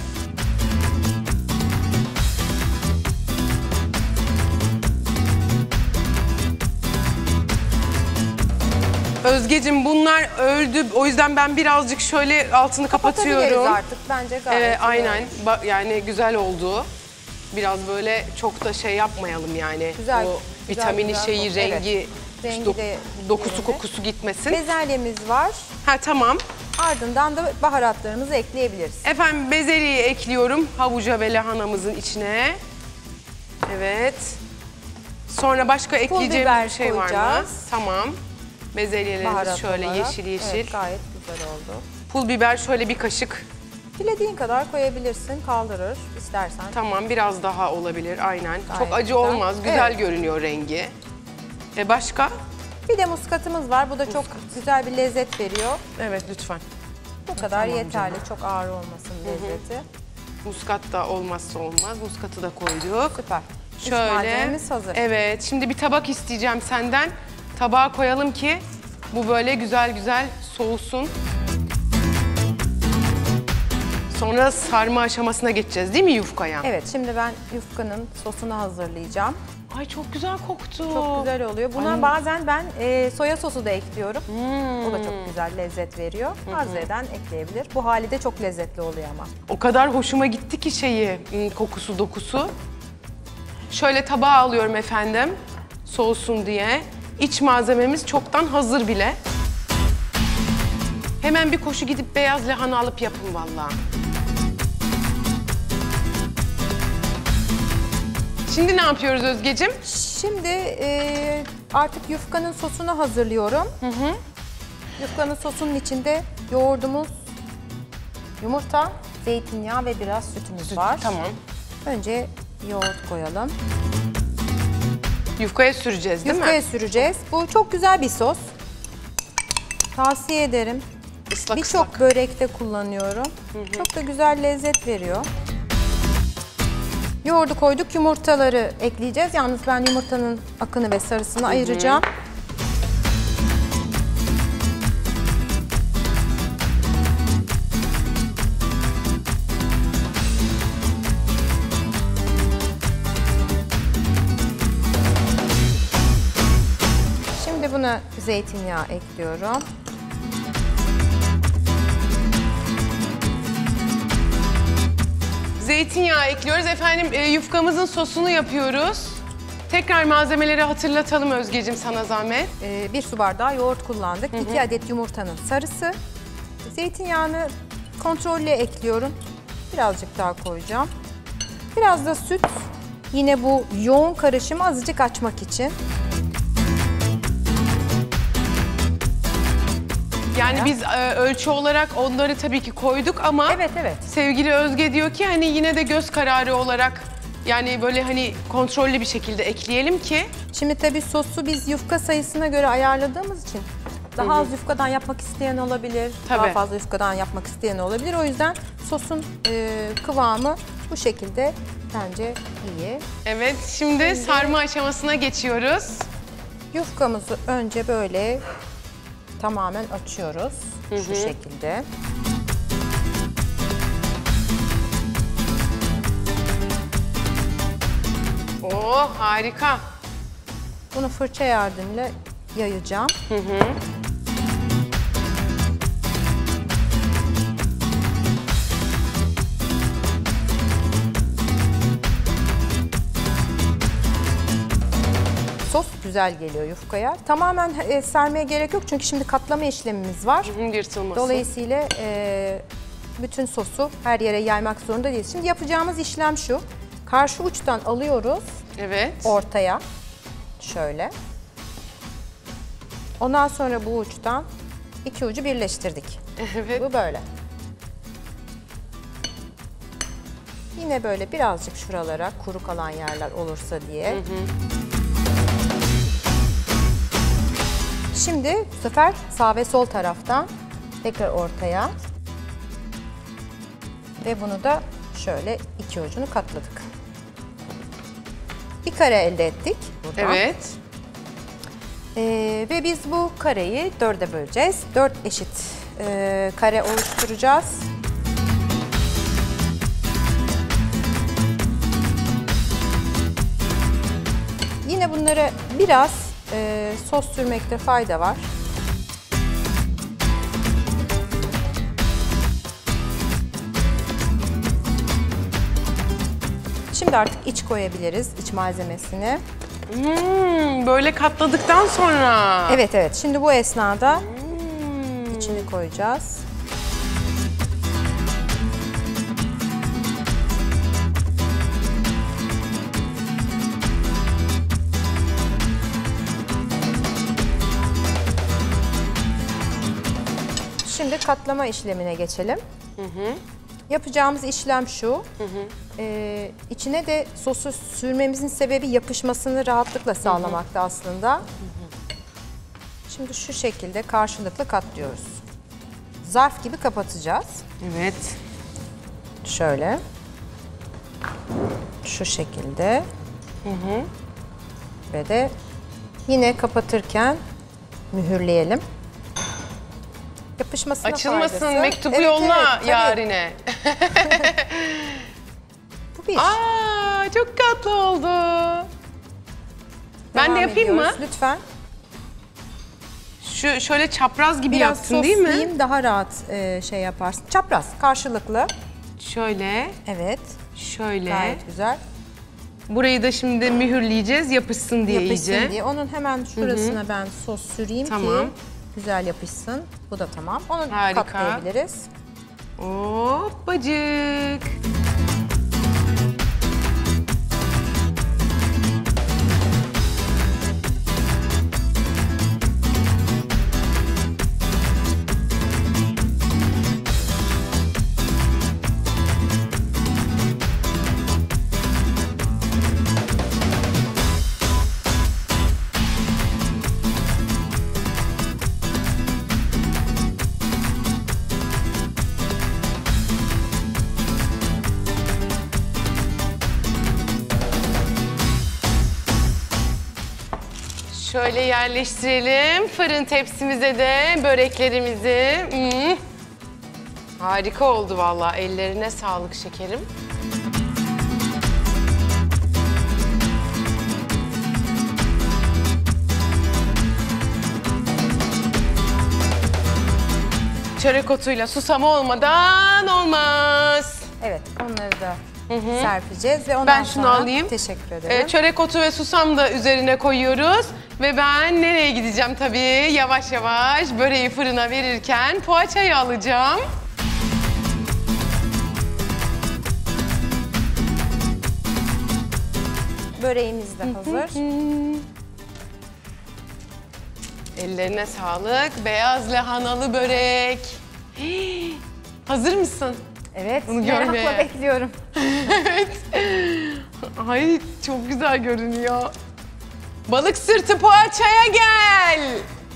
Speaker 1: Özgeciğim bunlar öldü. O yüzden ben birazcık şöyle altını kapatıyorum.
Speaker 2: Kapatabiliriz artık bence gayet.
Speaker 1: Evet,
Speaker 2: iyi
Speaker 1: aynen.
Speaker 2: oldu.
Speaker 1: Ba- yani güzel oldu. Biraz böyle çok da şey yapmayalım yani.
Speaker 2: Güzel,
Speaker 1: O
Speaker 2: güzel,
Speaker 1: vitamini
Speaker 2: güzel
Speaker 1: şeyi,
Speaker 2: koktu. Evet.
Speaker 1: rengi,
Speaker 2: Rengi
Speaker 1: dok-
Speaker 2: de
Speaker 1: dokusu,
Speaker 2: yerinde.
Speaker 1: kokusu gitmesin.
Speaker 2: Bezelyemiz var.
Speaker 1: Ha tamam.
Speaker 2: Ardından da baharatlarımızı ekleyebiliriz.
Speaker 1: Efendim bezelyeyi ekliyorum havuca ve lahanamızın içine. Evet. Sonra başka ekleyeceğimiz
Speaker 2: biber
Speaker 1: bir şey var mı?
Speaker 2: koyacağız.
Speaker 1: Tamam. Bezelyelerimiz
Speaker 2: Baharat
Speaker 1: şöyle
Speaker 2: olarak.
Speaker 1: yeşil yeşil.
Speaker 2: Evet, gayet güzel oldu.
Speaker 1: Pul biber şöyle bir kaşık.
Speaker 2: Dilediğin kadar koyabilirsin, kaldırır istersen.
Speaker 1: Tamam biraz daha olabilir aynen.
Speaker 2: Gayet
Speaker 1: Çok acı
Speaker 2: güzel.
Speaker 1: olmaz. Güzel
Speaker 2: Evet.
Speaker 1: görünüyor rengi. E başka?
Speaker 2: Bir de muskatımız var. Bu da çok güzel bir lezzet veriyor.
Speaker 1: Evet lütfen.
Speaker 2: Bu kadar
Speaker 1: Tamam
Speaker 2: yeterli. Çok ağır olmasın lezzeti.
Speaker 1: Muskat da olmazsa olmaz. Muskatı da koyduk.
Speaker 2: Süper. İç
Speaker 1: Şöyle.
Speaker 2: malzememiz hazır.
Speaker 1: Evet. Şimdi bir tabak isteyeceğim senden. Tabağa koyalım ki bu böyle güzel güzel soğusun. Sonra sarma aşamasına geçeceğiz değil mi yufkaya?
Speaker 2: Evet, şimdi ben yufkanın sosunu hazırlayacağım.
Speaker 1: Ay çok güzel koktu.
Speaker 2: Çok güzel oluyor. Buna
Speaker 1: Ay.
Speaker 2: bazen ben e, soya sosu da ekliyorum.
Speaker 1: Hmm.
Speaker 2: O da çok güzel lezzet veriyor. Arzu eden ekleyebilir. Bu hali de çok lezzetli oluyor ama.
Speaker 1: O kadar hoşuma gitti ki şeyi, hmm, kokusu, dokusu. Şöyle tabağa alıyorum efendim, soğusun diye. İç malzememiz çoktan hazır bile. Hemen bir koşu gidip beyaz lahana alıp yapın vallahi. Şimdi ne yapıyoruz Özgeciğim?
Speaker 2: Şimdi e, artık yufkanın sosunu hazırlıyorum.
Speaker 1: Hı hı.
Speaker 2: Yufkanın sosunun içinde yoğurdumuz, yumurta, zeytinyağı ve biraz sütümüz var.
Speaker 1: Tamam.
Speaker 2: Önce yoğurt koyalım.
Speaker 1: Yufkaya süreceğiz değil
Speaker 2: Yufkaya
Speaker 1: mi?
Speaker 2: süreceğiz. Bu çok güzel bir sos. Tavsiye ederim.
Speaker 1: Islak
Speaker 2: Birçok
Speaker 1: ıslak.
Speaker 2: börekte kullanıyorum. Çok da güzel lezzet veriyor. Yoğurdu koyduk, yumurtaları ekleyeceğiz. Yalnız ben yumurtanın akını ve sarısını ayıracağım. Şimdi buna zeytinyağı ekliyorum.
Speaker 1: Zeytinyağı ekliyoruz. Efendim e, yufkamızın sosunu yapıyoruz. Tekrar malzemeleri hatırlatalım Özgeciğim sana zahmet.
Speaker 2: Ee, bir su bardağı yoğurt kullandık. iki adet yumurtanın sarısı. Zeytinyağını kontrollü ekliyorum. Birazcık daha koyacağım. Biraz da süt. Yine bu yoğun karışımı azıcık açmak için.
Speaker 1: Yani biz e, ölçü olarak onları tabii ki koyduk ama
Speaker 2: Evet, evet.
Speaker 1: sevgili Özge diyor ki hani yine de göz kararı olarak yani böyle hani kontrollü bir şekilde ekleyelim ki.
Speaker 2: Şimdi tabii sosu biz yufka sayısına göre ayarladığımız için daha az yufkadan yapmak isteyen olabilir, daha
Speaker 1: Tabii.
Speaker 2: fazla yufkadan yapmak isteyen olabilir. O yüzden sosun e, kıvamı bu şekilde bence iyi.
Speaker 1: Evet şimdi sarma aşamasına geçiyoruz.
Speaker 2: Yufkamızı önce böyle tamamen açıyoruz. Şu şekilde.
Speaker 1: Oo harika.
Speaker 2: Bunu fırça yardımıyla yayacağım. sos güzel geliyor yufkaya. Tamamen e, sermeye gerek yok çünkü şimdi katlama işlemimiz var.
Speaker 1: Hı, yırtılması.
Speaker 2: Dolayısıyla e, bütün sosu her yere yaymak zorunda değiliz. Şimdi yapacağımız işlem şu. Karşı uçtan alıyoruz
Speaker 1: Evet.
Speaker 2: ortaya. Şöyle. Ondan sonra bu uçtan iki ucu birleştirdik.
Speaker 1: Evet.
Speaker 2: Bu böyle. Yine böyle birazcık şuralara kuru kalan yerler olursa diye. Hı hı. Şimdi bu sefer sağ ve sol taraftan tekrar ortaya. Ve bunu da şöyle iki ucunu katladık. Bir kare elde ettik buradan.
Speaker 1: Evet.
Speaker 2: Ee, ve biz bu kareyi dörde böleceğiz. Dört eşit e, kare oluşturacağız. Yine bunlara biraz e, sos sürmekte fayda var. Şimdi artık iç koyabiliriz, iç malzemesini.
Speaker 1: Hmm, böyle katladıktan sonra.
Speaker 2: Evet evet, şimdi bu esnada hmm. içini koyacağız. Şimdi katlama işlemine geçelim. Hı hı. Yapacağımız işlem şu, hı hı. Ee, içine de sosu sürmemizin sebebi yapışmasını rahatlıkla sağlamakta hı hı. aslında. Hı hı. Şimdi şu şekilde karşılıklı katlıyoruz. Zarf gibi kapatacağız.
Speaker 1: Evet.
Speaker 2: Şöyle. Şu şekilde. Hı hı. Ve de yine kapatırken mühürleyelim. Yapışmasına
Speaker 1: Açılmasın,
Speaker 2: faydası.
Speaker 1: mektubu
Speaker 2: evet,
Speaker 1: yolla
Speaker 2: evet,
Speaker 1: yarine.
Speaker 2: Bu bir.
Speaker 1: Aa, çok tatlı oldu.
Speaker 2: Devam
Speaker 1: ben de yapayım
Speaker 2: ediyoruz.
Speaker 1: mı?
Speaker 2: Lütfen.
Speaker 1: Şu şöyle çapraz gibi
Speaker 2: Biraz
Speaker 1: yaptın değil mi?
Speaker 2: Biraz sos daha rahat e, şey yaparsın. Çapraz, karşılıklı.
Speaker 1: Şöyle.
Speaker 2: Evet.
Speaker 1: Şöyle.
Speaker 2: Gayet güzel.
Speaker 1: Burayı da şimdi mühürleyeceğiz yapışsın diye
Speaker 2: Yapışsın
Speaker 1: iyice.
Speaker 2: diye. Onun hemen şurasına Hı -hı. ben sos süreyim
Speaker 1: tamam.
Speaker 2: ki güzel yapışsın. Bu da tamam. Onu
Speaker 1: Harika.
Speaker 2: katlayabiliriz.
Speaker 1: Hoppacık. Şöyle yerleştirelim fırın tepsimize de böreklerimizi. Hmm. Harika oldu vallahi. Ellerine sağlık şekerim. Çörek otuyla susam olmadan olmaz.
Speaker 2: Evet, onları da Hı -hı. serpeceğiz ve ondan
Speaker 1: ben şunu
Speaker 2: sonra
Speaker 1: alayım.
Speaker 2: Teşekkür ederim.
Speaker 1: Ee, çörek otu ve susam da üzerine koyuyoruz. Ve ben nereye gideceğim tabii? Yavaş yavaş böreği fırına verirken poğaçayı alacağım.
Speaker 2: Böreğimiz de hazır.
Speaker 1: Ellerine sağlık. Beyaz lahanalı börek. Hii, hazır mısın?
Speaker 2: Evet,
Speaker 1: bunu
Speaker 2: merakla
Speaker 1: görmeye.
Speaker 2: bekliyorum.
Speaker 1: Evet. Ay çok güzel görünüyor. Balık sırtı poğaçaya gel.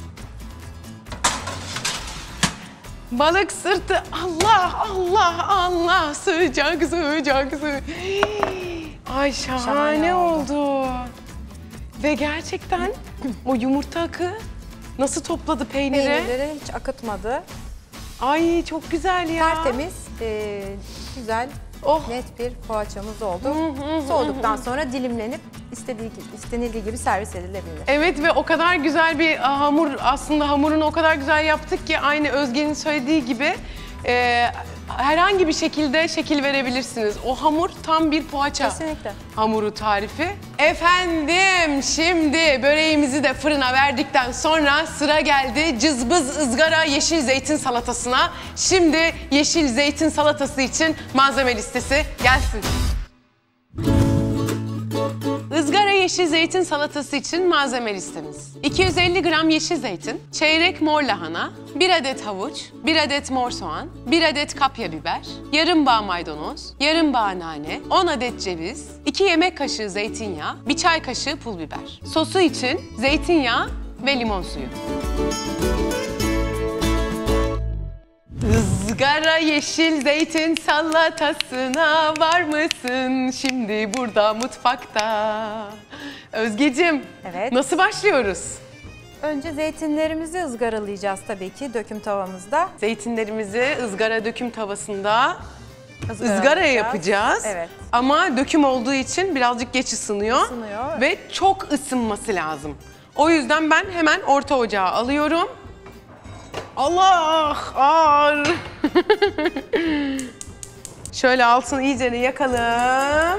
Speaker 1: Balık sırtı Allah Allah Allah sıcak sıcak sıcak. Ay şahane, şahane oldu. oldu. Ve gerçekten o yumurta akı nasıl topladı peyniri?
Speaker 2: Peynirleri hiç akıtmadı.
Speaker 1: Ay çok güzel ya.
Speaker 2: Tertemiz, e, güzel, oh. net bir poğaçamız oldu. Hı hı, Soğuduktan hı. sonra dilimlenip istediği istenildiği gibi servis edilebilir.
Speaker 1: Evet ve o kadar güzel bir hamur, aslında hamurunu o kadar güzel yaptık ki aynı Özge'nin söylediği gibi e, herhangi bir şekilde şekil verebilirsiniz. O hamur tam bir poğaça
Speaker 2: Kesinlikle.
Speaker 1: hamuru tarifi. Efendim şimdi böreğimizi de fırına verdikten sonra sıra geldi cızbız ızgara yeşil zeytin salatasına. Şimdi yeşil zeytin salatası için malzeme listesi gelsin. Izgara yeşil zeytin salatası için malzeme listemiz. iki yüz elli gram yeşil zeytin, çeyrek mor lahana, bir adet havuç, bir adet mor soğan, bir adet kapya biber, yarım bağ maydanoz, yarım bağ nane, on adet ceviz, iki yemek kaşığı zeytinyağı, bir çay kaşığı pul biber. Sosu için zeytinyağı ve limon suyu. Izgara yeşil zeytin salatasına var mısın? Şimdi burada mutfakta. Özgeciğim,
Speaker 2: Evet.
Speaker 1: nasıl başlıyoruz?
Speaker 2: Önce zeytinlerimizi ızgaralayacağız tabii ki döküm tavamızda.
Speaker 1: Zeytinlerimizi ızgara döküm tavasında
Speaker 2: Izgaralayacağız.
Speaker 1: ızgaraya yapacağız.
Speaker 2: Evet.
Speaker 1: Ama döküm olduğu için birazcık geç ısınıyor.
Speaker 2: Isınıyor.
Speaker 1: Ve çok ısınması lazım. O yüzden ben hemen orta ocağa alıyorum. Allah! Ağır! Şöyle altını iyicene yakalım.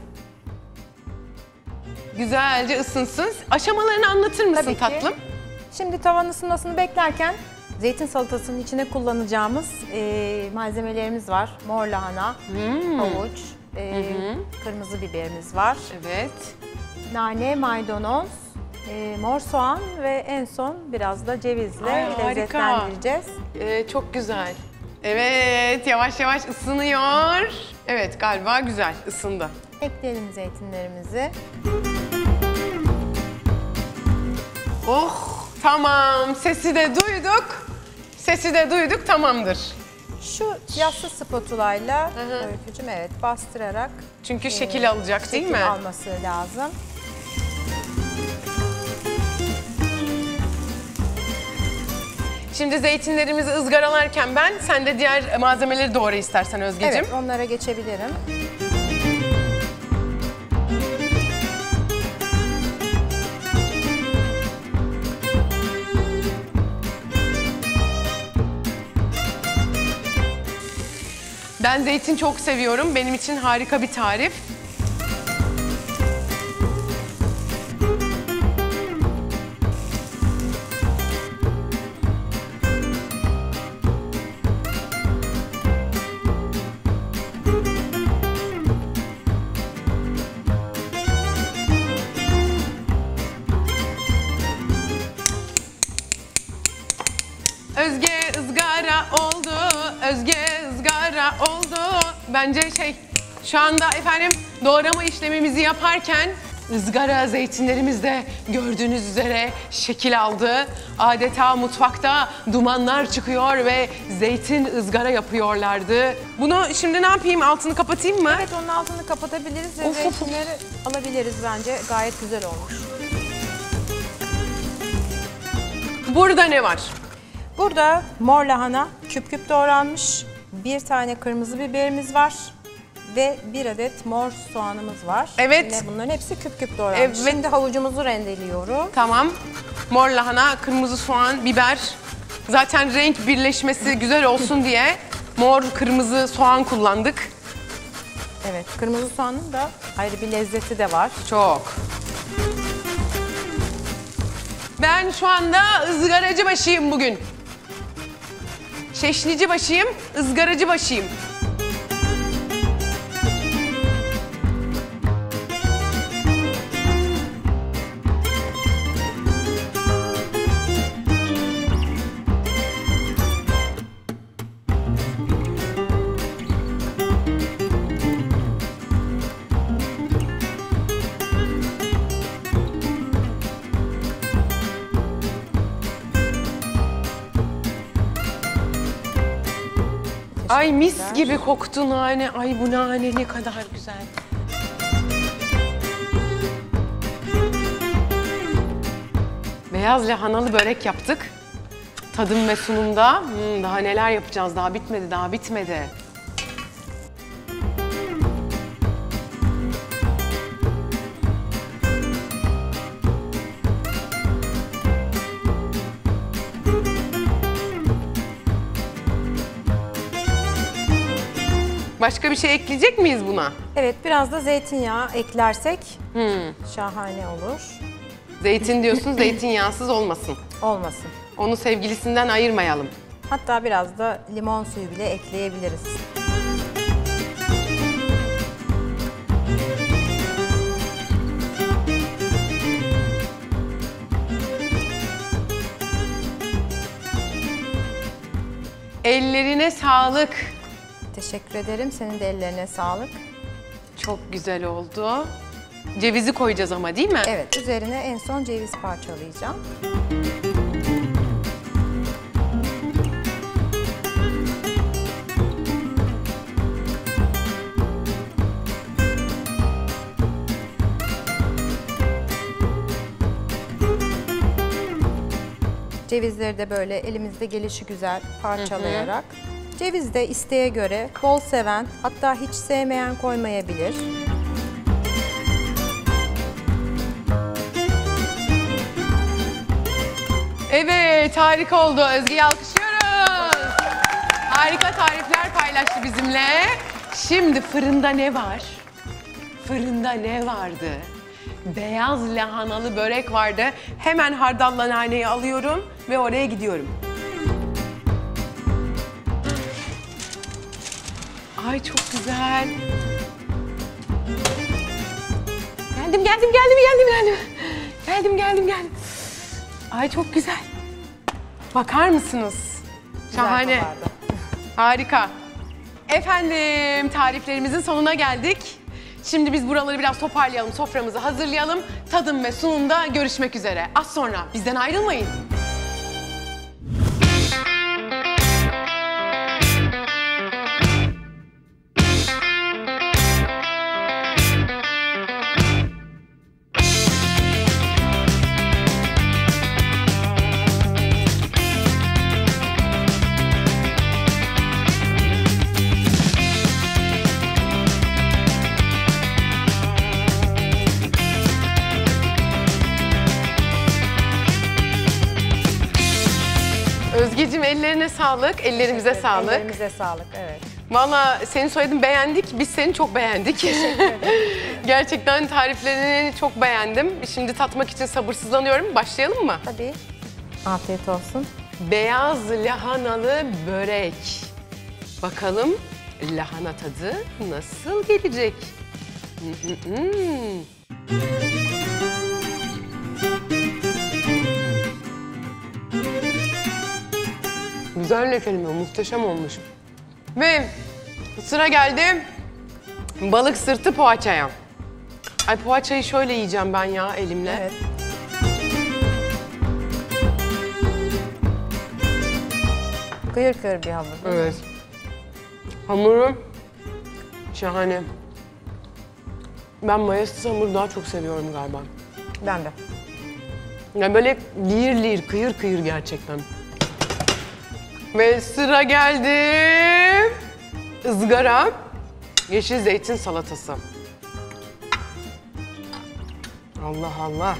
Speaker 1: Güzelce ısınsın. Aşamalarını anlatır mısın
Speaker 2: Tabii ki.
Speaker 1: tatlım?
Speaker 2: Şimdi tavanın ısınmasını beklerken zeytin salatasının içine kullanacağımız e, malzemelerimiz var. Mor lahana,
Speaker 1: Hmm.
Speaker 2: havuç, e, kırmızı biberimiz var.
Speaker 1: Evet.
Speaker 2: Nane, maydanoz, e, mor soğan ve en son biraz da cevizle
Speaker 1: Ay, harika.
Speaker 2: lezzetlendireceğiz.
Speaker 1: Ee, çok güzel. Evet, yavaş yavaş ısınıyor. Evet, galiba güzel, ısındı.
Speaker 2: Ekleyelim zeytinlerimizi.
Speaker 1: Oh, tamam. Sesi de duyduk. Sesi de duyduk, tamamdır.
Speaker 2: Şu yassı spatulayla Öykücüğüm evet bastırarak
Speaker 1: Çünkü şekil alacak değil
Speaker 2: şekil
Speaker 1: mi?
Speaker 2: alması lazım.
Speaker 1: Şimdi zeytinlerimizi ızgaralarken ben, sen de diğer malzemeleri doğra istersen Özgeciğim.
Speaker 2: Evet, onlara geçebilirim.
Speaker 1: Ben zeytin çok seviyorum. Benim için harika bir tarif. Özge ızgara oldu, Özge ızgara oldu. Bence şey, şu anda efendim doğrama işlemimizi yaparken ızgara zeytinlerimiz de gördüğünüz üzere şekil aldı. Adeta mutfakta dumanlar çıkıyor ve zeytin ızgara yapıyorlardı. Bunu şimdi ne yapayım, altını kapatayım mı?
Speaker 2: Evet, onun altını kapatabiliriz ve
Speaker 1: Of, of, of.
Speaker 2: zeytinleri alabiliriz bence. Gayet güzel olmuş.
Speaker 1: Burada ne var?
Speaker 2: Burada mor lahana küp küp doğranmış, bir tane kırmızı biberimiz var ve bir adet mor soğanımız var.
Speaker 1: Evet.
Speaker 2: Yine bunların hepsi küp küp doğranmış.
Speaker 1: Evet.
Speaker 2: Şimdi havucumuzu rendeliyorum.
Speaker 1: Tamam. Mor lahana, kırmızı soğan, biber. Zaten renk birleşmesi güzel olsun diye mor, kırmızı soğan kullandık.
Speaker 2: Evet, kırmızı soğanın da ayrı bir lezzeti de var.
Speaker 1: Çok. Ben şu anda ızgaracı başıyım bugün. Şeşnici başıyım, ızgaracı başıyım. Ay mis gibi koktu nane. Ay bu nane ne kadar güzel. Beyaz lahanalı börek yaptık. Tadım ve sunumda. Hmm, daha neler yapacağız? Daha bitmedi, daha bitmedi. Başka bir şey ekleyecek miyiz buna?
Speaker 2: Evet, biraz da zeytinyağı eklersek şahane olur.
Speaker 1: Zeytin diyorsun, zeytinyağsız olmasın.
Speaker 2: Olmasın.
Speaker 1: Onu sevgilisinden ayırmayalım.
Speaker 2: Hatta biraz da limon suyu bile ekleyebiliriz.
Speaker 1: Ellerine sağlık.
Speaker 2: Teşekkür ederim. Senin de ellerine sağlık.
Speaker 1: Çok güzel oldu. Cevizi koyacağız ama değil mi?
Speaker 2: Evet, üzerine en son ceviz parçalayacağım. Cevizleri de böyle elimizde gelişigüzel parçalayarak. Hı hı. Ceviz de isteğe göre bol seven, hatta hiç sevmeyen koymayabilir.
Speaker 1: Evet, harika oldu. Özge'yi alkışlıyoruz. Harika tarifler paylaştı bizimle. Şimdi fırında ne var? Fırında ne vardı? Beyaz lahanalı börek vardı. Hemen hardalla naneyi alıyorum ve oraya gidiyorum. Ay çok güzel. Geldim, geldim, geldim, geldim, geldim. Geldim, geldim, geldim. Ay çok güzel. Bakar mısınız? Şahane. Harika. Efendim, tariflerimizin sonuna geldik. Şimdi biz buraları biraz toparlayalım, soframızı hazırlayalım. Tadım ve sunumda görüşmek üzere. Az sonra bizden ayrılmayın. Özgeciğim ellerine sağlık, ellerimize sağlık.
Speaker 2: Ellerimize sağlık, evet.
Speaker 1: Valla senin soyadını beğendik, biz seni çok beğendik.
Speaker 2: Teşekkür ederim.
Speaker 1: Gerçekten tariflerini çok beğendim. Şimdi tatmak için sabırsızlanıyorum. Başlayalım mı?
Speaker 2: Tabii. Afiyet olsun.
Speaker 1: Beyaz lahanalı börek. Bakalım lahana tadı nasıl gelecek? Güzel lekeleme, muhteşem olmuş. Ve sıra geldi balık sırtı poğaçaya. Ay poğaçayı şöyle yiyeceğim ben ya elimle.
Speaker 2: Evet. Kıyır kıyır bir hamur.
Speaker 1: Evet. Hamuru şahane. Ben mayasız hamuru daha çok seviyorum galiba.
Speaker 2: Ben de.
Speaker 1: Yani böyle lir lir, kıyır kıyır gerçekten. Ve sıra geldi ızgara yeşil zeytin salatası. Allah Allah.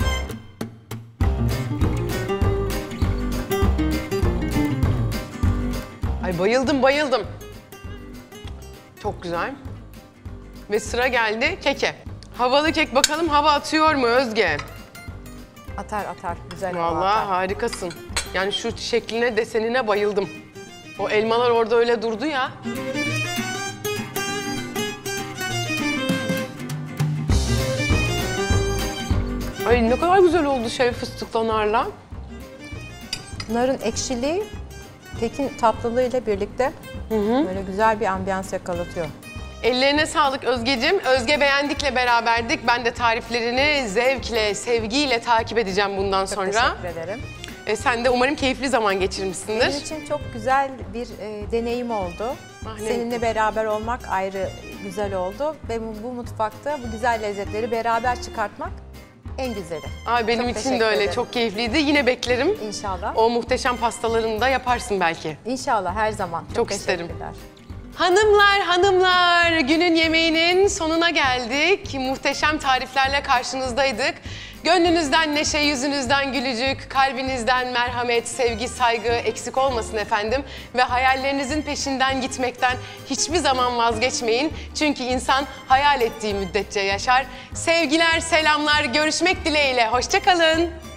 Speaker 1: Ay bayıldım bayıldım. Çok güzel. Ve sıra geldi keke. Havalı kek bakalım hava atıyor mu Özge?
Speaker 2: Atar atar, güzel hava
Speaker 1: Vallahi
Speaker 2: atar.
Speaker 1: harikasın. Yani şu şekline, desenine bayıldım. O elmalar orada öyle durdu ya. Ay ne kadar güzel oldu şey fıstıkla narla.
Speaker 2: Narın ekşiliği kekin tatlılığıyla birlikte hı hı. böyle güzel bir ambiyans yakalatıyor.
Speaker 1: Ellerine sağlık Özgeciğim. Özge Beğendik'le beraberdik. Ben de tariflerini zevkle, sevgiyle takip edeceğim bundan
Speaker 2: Çok
Speaker 1: sonra.
Speaker 2: teşekkür ederim.
Speaker 1: E, sen de umarım keyifli zaman geçirmişsindir.
Speaker 2: Benim için çok güzel bir e, deneyim oldu.
Speaker 1: Ah, ne
Speaker 2: Seninle
Speaker 1: mutlu.
Speaker 2: beraber olmak ayrı güzel oldu. Ve bu, bu mutfakta bu güzel lezzetleri beraber çıkartmak en güzeli.
Speaker 1: Ay benim
Speaker 2: Çok
Speaker 1: için de
Speaker 2: teşekkür
Speaker 1: öyle.
Speaker 2: ederim.
Speaker 1: Çok keyifliydi. Yine beklerim.
Speaker 2: İnşallah.
Speaker 1: O muhteşem pastalarını da yaparsın belki.
Speaker 2: İnşallah her zaman. Çok,
Speaker 1: Çok isterim.
Speaker 2: teşekkürler.
Speaker 1: Hanımlar, hanımlar, günün yemeğinin sonuna geldik. Muhteşem tariflerle karşınızdaydık. Gönlünüzden neşe, yüzünüzden gülücük, kalbinizden merhamet, sevgi, saygı eksik olmasın efendim. Ve hayallerinizin peşinden gitmekten hiçbir zaman vazgeçmeyin. Çünkü insan hayal ettiği müddetçe yaşar. Sevgiler, selamlar, görüşmek dileğiyle. Hoşça kalın.